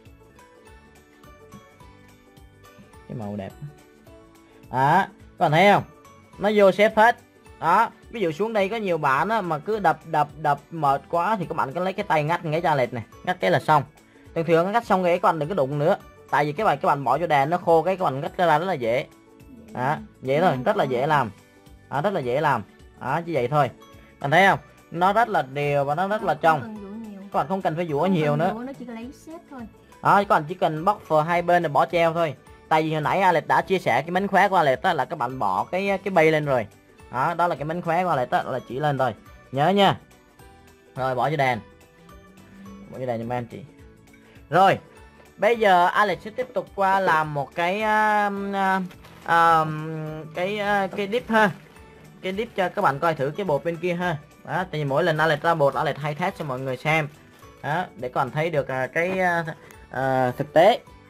Cái màu đẹp. Đó, các bạn thấy không? Nó vô xếp hết. Đó, ví dụ xuống đây có nhiều bạn á, mà cứ đập đập đập mệt quá thì các bạn cứ lấy cái tay ngắt ngay cho Alex này, ngắt cái là xong. Thường thường ngắt xong cái các bạn đừng có đụng nữa, tại vì cái bài các bạn bỏ vô đèn nó khô cái các bạn ngắt ra rất là dễ. Đó, dễ thôi, rất là dễ làm. Đó, rất là dễ làm. Đó, chỉ vậy thôi. Bạn thấy không? Nó rất là đều và nó rất là trong. Các bạn không cần phải vũa nhiều nữa. Nó chỉ lấy xếp thôi. Đó, các bạn chỉ cần bóc phờ hai bên rồi bỏ treo thôi. Tại vì hồi nãy Alex đã chia sẻ cái mánh khóe của Alex đó là các bạn bỏ cái cái bay lên rồi. Đó, đó là cái mánh khóe của Alex đó là chỉ lên thôi. Nhớ nha. Rồi bỏ vô đèn. Bỏ vô đèn giùm em chị. Rồi, bây giờ Alex sẽ tiếp tục qua làm một cái uh, uh, uh, cái uh, cái dip ha. Cái dip cho các bạn coi thử cái bột bên kia ha. Đó, tại vì mỗi lần Alex ra bột Alex hay test cho mọi người xem. Đó, để các bạn thấy được uh, cái uh, uh, thực tế.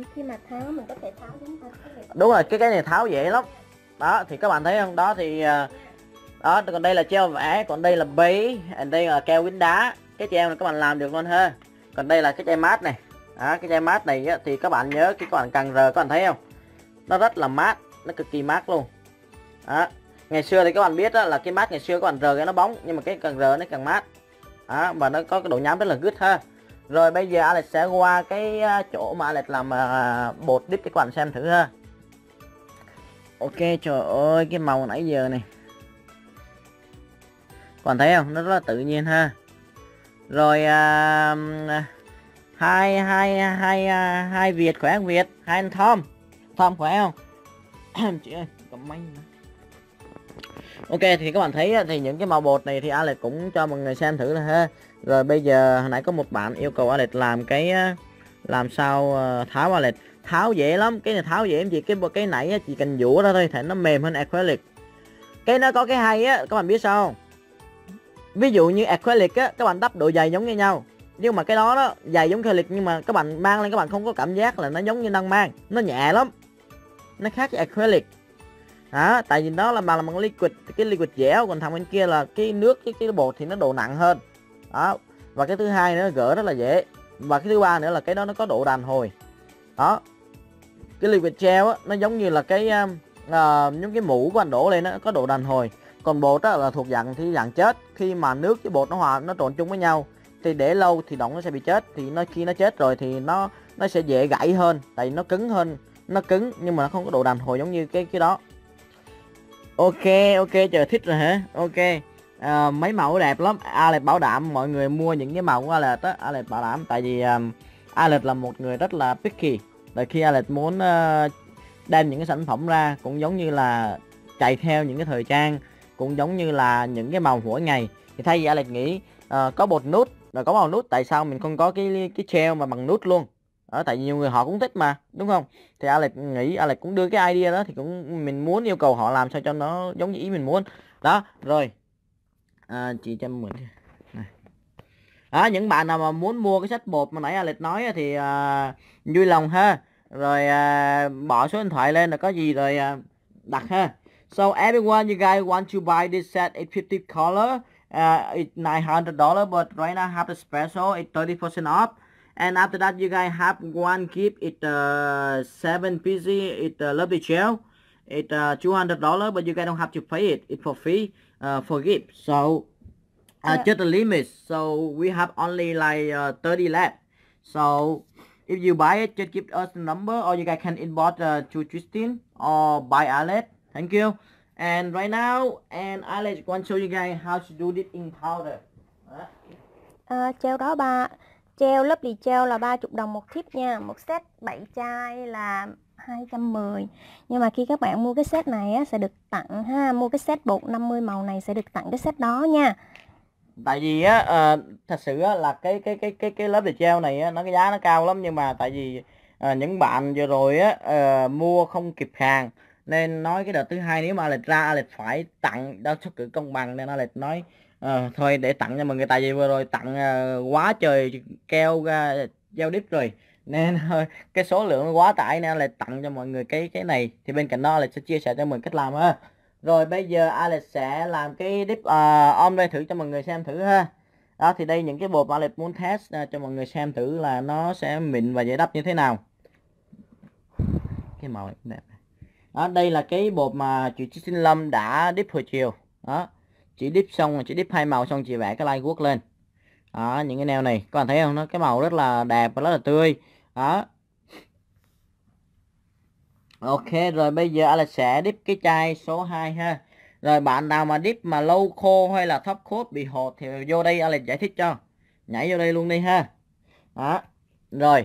khi mà tháo mình có thể tháo chúng ta có thể... Đúng rồi, cái cái này tháo dễ lắm. Đó thì các bạn thấy không, đó thì đó, còn đây là treo vẽ, còn đây là bấy, đây là keo quýnh đá. Cái treo này các bạn làm được luôn ha. Còn đây là cái chai mát này. Đó, cái chai mát này á, thì các bạn nhớ khi các bạn cần rờ, các bạn thấy không, nó rất là mát, nó cực kỳ mát luôn. Đó. Ngày xưa thì các bạn biết đó, là cái mát ngày xưa các bạn rờ cái nó bóng, nhưng mà cái cần rờ nó càng mát. Đó, và nó có cái độ nhám rất là good ha. Rồi bây giờ Alex sẽ qua cái chỗ mà Alex làm uh, bột dip cho các bạn xem thử ha. Ok, trời ơi cái màu nãy giờ này, các bạn thấy không, nó rất là tự nhiên ha. Rồi uh, hai hai hai uh, hai Việt khỏe không Việt, hai anh Tom, Tom khỏe không? Chị ơi cầm máy nữa. Ok thì các bạn thấy thì những cái màu bột này thì Alex cũng cho mọi người xem thử là ha. Rồi bây giờ hồi nãy có một bạn yêu cầu Alex làm cái làm sao tháo Alex. Tháo dễ lắm, cái này tháo dễ em gì, cái cái nãy chỉ cần dũa ra thôi, thì nó mềm hơn acrylic. Cái nó có cái hay á, các bạn biết sao không? Ví dụ như acrylic á, các bạn đắp độ dày giống như nhau, nhưng mà cái đó đó dày giống acrylic, nhưng mà các bạn mang lên các bạn không có cảm giác là nó giống như đang mang, nó nhẹ lắm, nó khác với acrylic. Đó, tại vì đó là mà là bằng liquid, cái liquid dẻo, còn thằng bên kia là cái nước, cái cái bột thì nó độ nặng hơn. Đó, và cái thứ hai nữa gỡ rất là dễ, và cái thứ ba nữa là cái đó nó có độ đàn hồi. Đó, cái liquid gel á, nó giống như là cái uh, những cái mũ của anh đổ lên nó có độ đàn hồi, còn bột á là thuộc dạng thì dạng chết. Khi mà nước với bột nó hòa, nó trộn chung với nhau thì để lâu thì động nó sẽ bị chết, thì nó khi nó chết rồi thì nó nó sẽ dễ gãy hơn, tại vì nó cứng hơn, nó cứng nhưng mà nó không có độ đàn hồi giống như cái cái đó. Ok ok, chờ thích rồi hả? Ok, à, mấy mẫu đẹp lắm. Alex bảo đảm mọi người mua những cái màu của Alex á, Alex bảo đảm, tại vì um, Alex là một người rất là picky. Rồi khi Alex muốn uh, đem những cái sản phẩm ra cũng giống như là chạy theo những cái thời trang, cũng giống như là những cái màu mỗi ngày, thì thay vì Alex nghĩ uh, có bột nút rồi có màu nút, tại sao mình không có cái cái gel mà bằng nút luôn? Ở tại vì nhiều người họ cũng thích mà, đúng không? Thì Alex nghĩ Alex cũng đưa cái idea đó, thì cũng mình muốn yêu cầu họ làm sao cho nó giống như ý mình muốn. Đó, rồi à, chị cho mình này. Đó, những bạn nào mà muốn mua cái sách bột mà nãy Alex nói thì à, vui lòng ha. Rồi à, bỏ số điện thoại lên là có gì rồi à, đặt ha. So everyone, you guys want to buy this set at fifty color, uh, it's nine hundred dollars, but right now have the special, it's thirty percent off. And after that, you guys have one gift. It's uh, seven pieces. It's uh, lovely gel. It's uh, two hundred dollars, but you guys don't have to pay it. It's for free uh, for gift. So uh, Uh, just a limit. So we have only like uh, thirty left. So if you buy it, just give us the number, or you guys can inbox uh, to Tristan or buy Alex. Thank you. And right now, and Alex want to show you guys how to do this in powder. uh, treo đó ba treo Lovely Gel là ba mươi đồng một tip nha. Một set bảy chai là hai trăm mười. Nhưng mà khi các bạn mua cái set này á, sẽ được tặng ha. Mua cái set bột năm mươi màu này sẽ được tặng cái set đó nha. Tại vì á uh, thật sự á, là cái cái cái cái cái Lovely Gel này á, nó cái giá nó cao lắm, nhưng mà tại vì uh, những bạn vừa rồi á uh, mua không kịp hàng, nên nói cái đợt thứ hai nếu mà Alex ra Alex phải tặng, đó xuất cử công bằng, nên Alex nói uh, thôi để tặng cho mọi người. Tại vì vừa rồi tặng uh, quá trời keo uh, gel dip rồi, nên uh, cái số lượng nó quá tải, nên Alex tặng cho mọi người cái cái này. Thì bên cạnh đó Alex sẽ chia sẻ cho mình cách làm ha. Rồi bây giờ Alex sẽ làm cái dip uh, om đây thử cho mọi người xem thử ha. Đó thì đây những cái bột mà Alex muốn test uh, cho mọi người xem thử là nó sẽ mịn và dễ đắp như thế nào. Cái màu này cũng đẹp. Đó, đây là cái bột mà chị Tristan Lâm đã dip hồi chiều. Đó, chị dip xong rồi, chị dip hai màu xong chị vẽ cái line work lên. Đó, những cái nail này các bạn thấy không, nó cái màu rất là đẹp và rất là tươi. Đó. Ok, rồi bây giờ Alex sẽ dip cái chai số hai ha. Rồi bạn nào mà dip mà lâu khô hay là top coat bị hột thì vô đây Alex giải thích cho. Nhảy vô đây luôn đi ha. Đó. Rồi.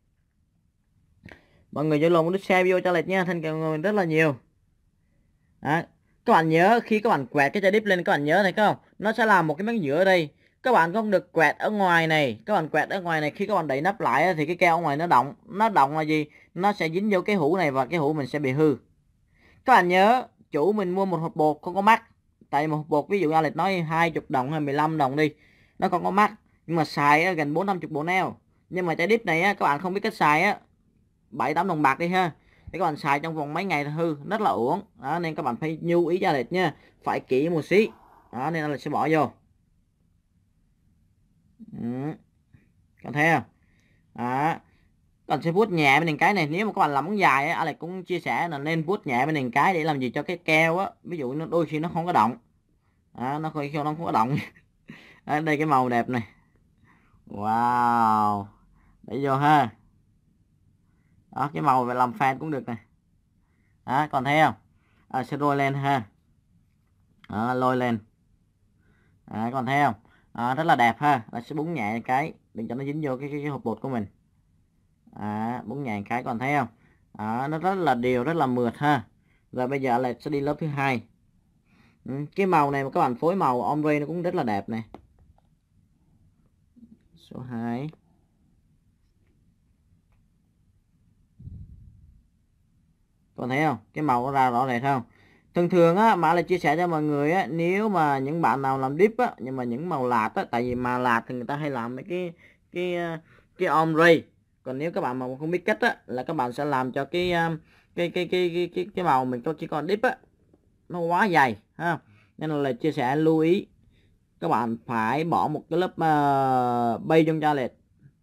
Mọi người vô lòng muốn share video cho Alex nha, thành cảm ơn rất là nhiều. Đó. Các bạn nhớ khi các bạn quẹt cái chai dip lên, các bạn nhớ thấy không? Nó sẽ làm một cái miếng nhựa ở đây. Các bạn không được quẹt ở ngoài này. Các bạn quẹt ở ngoài này, khi các bạn đậy nắp lại thì cái keo ở ngoài nó động. Nó động là gì? Nó sẽ dính vô cái hũ này và cái hũ mình sẽ bị hư. Các bạn nhớ, chủ mình mua một hộp bột không có mắc. Tại một hộp bột ví dụ Alex nói hai mươi đồng hay mười lăm đồng đi, nó không có mắc, nhưng mà xài gần bốn năm mươi bộ nail. Nhưng mà chai dip này á, các bạn không biết cách xài á, bảy tám đồng bạc đi ha, thì các bạn xài trong vòng mấy ngày là hư, rất là uổng đó, nên các bạn phải lưu ý ra lệch nha, phải kỹ một xí đó, nên là sẽ bỏ vô. Ừ. Còn thấy không đó, còn sẽ vuốt nhẹ bên cái này. Nếu mà các bạn làm móng dài á, Alex cũng chia sẻ là nên vuốt nhẹ bên cái để làm gì cho cái keo á, ví dụ nó đôi khi nó không có động đó, nó khi nó không có động đó, đây cái màu đẹp này, wow, để vô ha đó, cái màu về làm fan cũng được này đó, còn thấy không à, sẽ rôi lên ha đó, lôi lên à, còn thấy không à, rất là đẹp ha, là sẽ búng nhẹ cái đừng cho nó dính vô cái cái, cái hộp bột của mình à, búng nhẹ cái, còn thấy không à, nó rất là đều, rất là mượt ha. Rồi bây giờ là sẽ đi lớp thứ hai. Ừ, cái màu này mà các bạn phối màu ombre nó cũng rất là đẹp này. Số hai. Còn thấy không, cái màu nó ra rõ rệt không. Thường thường á, mà là chia sẻ cho mọi người á, nếu mà những bạn nào làm dip á, nhưng mà những màu lạt á, tại vì mà lạt thì người ta hay làm mấy cái cái cái ombre. Còn nếu các bạn mà không biết cách á, là các bạn sẽ làm cho cái cái cái cái cái cái, cái màu mình có chỉ còn dip á, nó quá dày ha. Nên là chia sẻ lưu ý các bạn phải bỏ một cái lớp uh, bay trong cho lệch.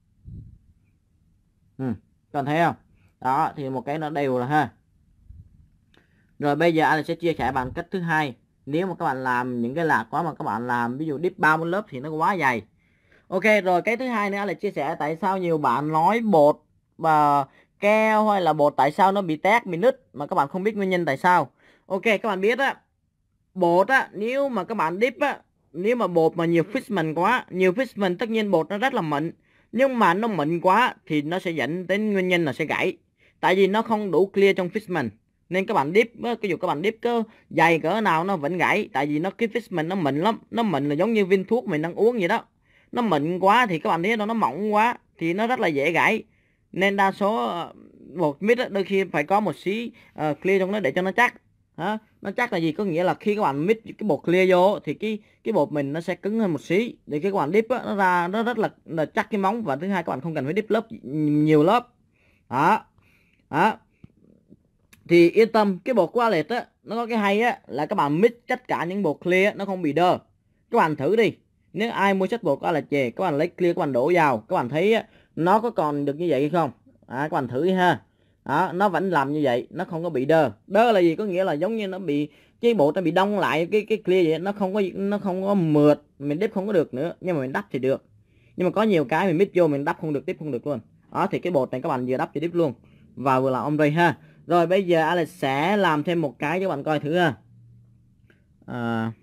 Ừ, còn thấy không đó, thì một cái nó đều rồi ha. Rồi bây giờ anh sẽ chia sẻ bằng cách thứ hai. Nếu mà các bạn làm những cái lạc quá mà các bạn làm ví dụ dip ba mươi lớp thì nó quá dày. Ok, rồi cái thứ hai nữa là chia sẻ tại sao nhiều bạn nói bột và keo hay là bột tại sao nó bị tét, bị nứt mà các bạn không biết nguyên nhân tại sao. Ok, các bạn biết á, bột á, nếu mà các bạn dip á, nếu mà bột mà nhiều fishman quá, nhiều fishman tất nhiên bột nó rất là mịn, nhưng mà nó mịn quá thì nó sẽ dẫn đến nguyên nhân là sẽ gãy, tại vì nó không đủ clear trong fishman. Nên các bạn dip, cái dụ các bạn dip có dày cỡ nào nó vẫn gãy, tại vì nó cái fishman nó mịn lắm, nó mịn là giống như viên thuốc mình đang uống vậy đó. Nó mịn quá thì các bạn thấy nó nó mỏng quá thì nó rất là dễ gãy. Nên đa số bột mix đôi khi phải có một xí uh, clear trong nó để cho nó chắc. Hả? Nó chắc là gì? Có nghĩa là khi các bạn mix cái bột clear vô thì cái cái bột mình nó sẽ cứng hơn một xí, để cái các bạn dip á, nó ra nó rất là, là chắc cái móng. Và thứ hai các bạn không cần phải dip lớp nhiều lớp. Đó. Đó. Thì yên tâm, cái bột của Alex á, nó có cái hay á là các bạn mix tất cả những bột clear á, nó không bị đơ. Các bạn thử đi. Nếu ai mua set bột của Alex về, các bạn lấy clear các bạn đổ vào, các bạn thấy á, nó có còn được như vậy hay không? À, các bạn thử đi ha. Đó, nó vẫn làm như vậy, nó không có bị đơ. Đơ là gì? Có nghĩa là giống như nó bị cái bột nó bị đông lại cái cái clear vậy, nó không có nó không có mượt, mình dip không có được nữa, nhưng mà mình đắp thì được. Nhưng mà có nhiều cái mình mix vô mình đắp không được, dip không được luôn. Đó, thì cái bột này các bạn vừa đắp vừa dip luôn và vừa làm ombre ha. Rồi bây giờ Alex sẽ làm thêm một cái cho các bạn coi thử ha. À,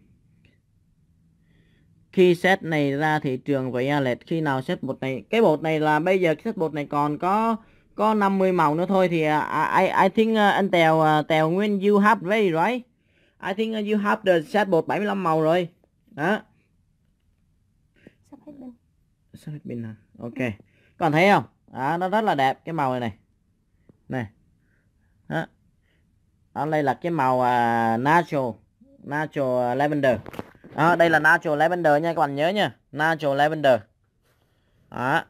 khi set này ra thị trường với Alex, khi nào set bột này, cái bột này là bây giờ cái set bột này còn có có năm mươi màu nữa thôi thì uh, I I think uh, anh Tèo uh, Tèo Nguyên you have ready right? I think uh, you have the set bột bảy mươi lăm màu rồi. Đó. Sắp hết pin. Sắp hết pin hả? Ok. Các bạn thấy không? Đó, nó rất là đẹp cái màu này này. Này. Đó. Đó, đây là cái màu uh, natural natural lavender. Đó, đây là natural lavender nha các bạn nhớ nha, natural lavender. Đó.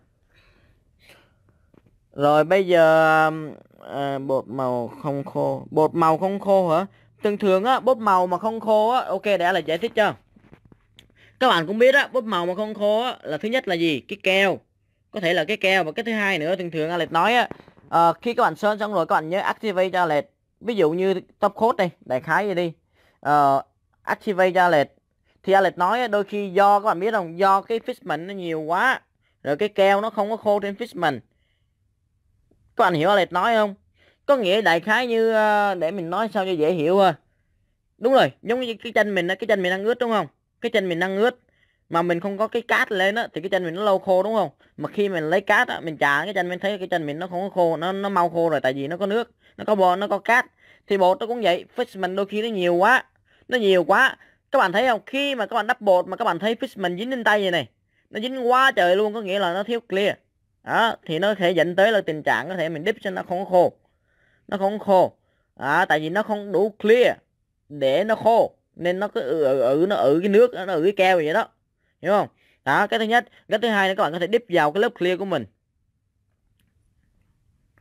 Rồi bây giờ uh, bột màu không khô, bột màu không khô hả? Thường thường á, bột màu mà không khô á, ok để là giải thích cho. Các bạn cũng biết á, bột màu mà không khô á là thứ nhất là gì? Cái keo. Có thể là cái keo, và cái thứ hai nữa thường thường Alex nói á, uh, khi các bạn sơn xong rồi các bạn nhớ activate cho Alex. Ví dụ như top coat đây, đại khái vậy đi. Uh, activate cho Alex. Thì Alex nói đôi khi do các bạn biết không, do cái fishman nó nhiều quá, rồi cái keo nó không có khô trên fishman. Các bạn hiểu Alex nói không? Có nghĩa đại khái như để mình nói sao cho dễ hiểu ha. Đúng rồi, giống như cái chân mình cái chân mình đang ướt đúng không? Cái chân mình đang ướt mà mình không có cái cát lên á thì cái chân mình nó lâu khô đúng không? Mà khi mình lấy cát á, mình chà cái chân mình thấy cái chân mình nó không có khô, nó nó mau khô rồi, tại vì nó có nước, nó có bò, nó có cát. Thì bột nó cũng vậy, fishman đôi khi nó nhiều quá. Nó nhiều quá. Các bạn thấy không? Khi mà các bạn đắp bột mà các bạn thấy fishman dính lên tay vậy này, nó dính quá trời luôn, có nghĩa là nó thiếu clear. Đó, thì nó thể dẫn tới là tình trạng có thể mình dip cho nó không có khô. Nó không có khô. Đó, tại vì nó không đủ clear để nó khô, nên nó cứ ử, ử, ử nó ử cái nước, nó ử cái keo vậy đó. Hiểu không? Đó, cái thứ nhất. Cái thứ hai là các bạn có thể dip vào cái lớp clear của mình.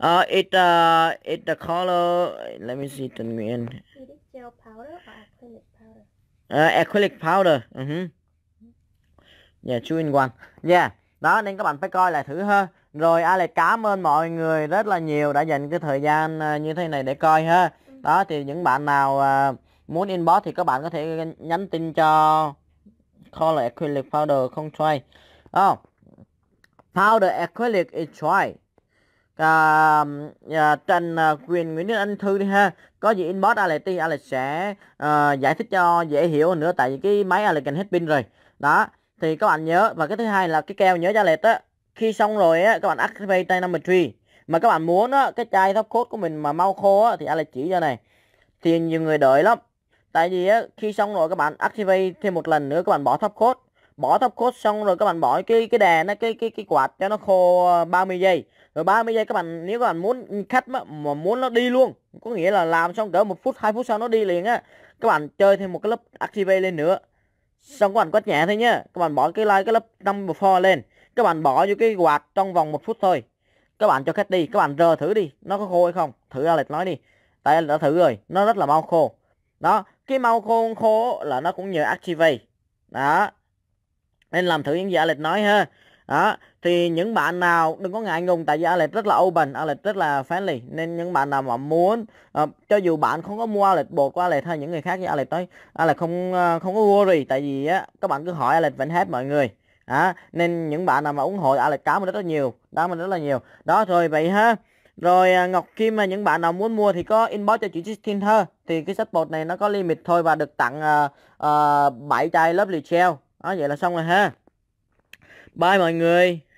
Uh, it uh, it the color. Let me see Trần Nguyễn. Is it gel powder or acrylic powder? Uh, acrylic powder. Uh -huh. Yeah, two in one. Yeah. Đó nên các bạn phải coi lại thử ha. Rồi Alex cảm ơn mọi người rất là nhiều đã dành cái thời gian uh, như thế này để coi ha. Ừ. Đó thì những bạn nào uh, muốn inbox thì các bạn có thể nhắn tin cho color acrylic powder không try. Oh. Powder acrylic is try. À, à, Trần à, Quyền Nguyễn Đức Anh Thư đi ha. Có gì inbox Alex đi, Alex sẽ à, giải thích cho dễ hiểu hơn nữa, tại vì cái máy Alex gần hết pin rồi. Đó thì các bạn nhớ. Và cái thứ hai là cái keo nhớ cho Alex á, khi xong rồi á các bạn activate tay number ba. Mà các bạn muốn á cái chai top coat của mình mà mau khô á thì Alex chỉ cho này, thì nhiều người đợi lắm. Tại vì á khi xong rồi các bạn activate thêm một lần nữa, các bạn bỏ top coat, bỏ top coat xong rồi các bạn bỏ cái cái đèn nó cái cái cái quạt cho nó khô ba mươi giây. Rồi ba mươi giây các bạn, nếu các bạn muốn khách mà, mà muốn nó đi luôn, có nghĩa là làm xong cỡ một phút hai phút sau nó đi liền á, các bạn chơi thêm một cái lớp activate lên nữa. Xong các bạn quét nhẹ thôi nhá. Các bạn bỏ cái like cái lớp number bốn lên, các bạn bỏ vô cái quạt trong vòng một phút thôi. Các bạn cho khách đi, các bạn rờ thử đi nó có khô hay không. Thử Alex nói đi, tại Alex đã thử rồi, nó rất là mau khô. Đó, cái mau khô khô là nó cũng nhờ activate. Đó, nên làm thử những gì Alex nói ha. Đó, thì những bạn nào đừng có ngại ngùng, tại vì Alex rất là open, Alex rất là friendly, nên những bạn nào mà muốn uh, cho dù bạn không có mua Alex bột của Alex hay những người khác, như Alex nói, Alex không uh, không có worry, tại vì á các bạn cứ hỏi Alex vẫn hết mọi người. Đó, nên những bạn nào mà ủng hộ Alex cảm ơn rất là nhiều, cảm ơn rất là nhiều. Đó rồi vậy ha. Rồi uh, Ngọc Kim, mà những bạn nào muốn mua thì có inbox cho chị Christine ha. Thì cái set bột này nó có limit thôi, và được tặng uh, uh, bảy chai Lovely Gel. Đó vậy là xong rồi ha. Bye mọi người.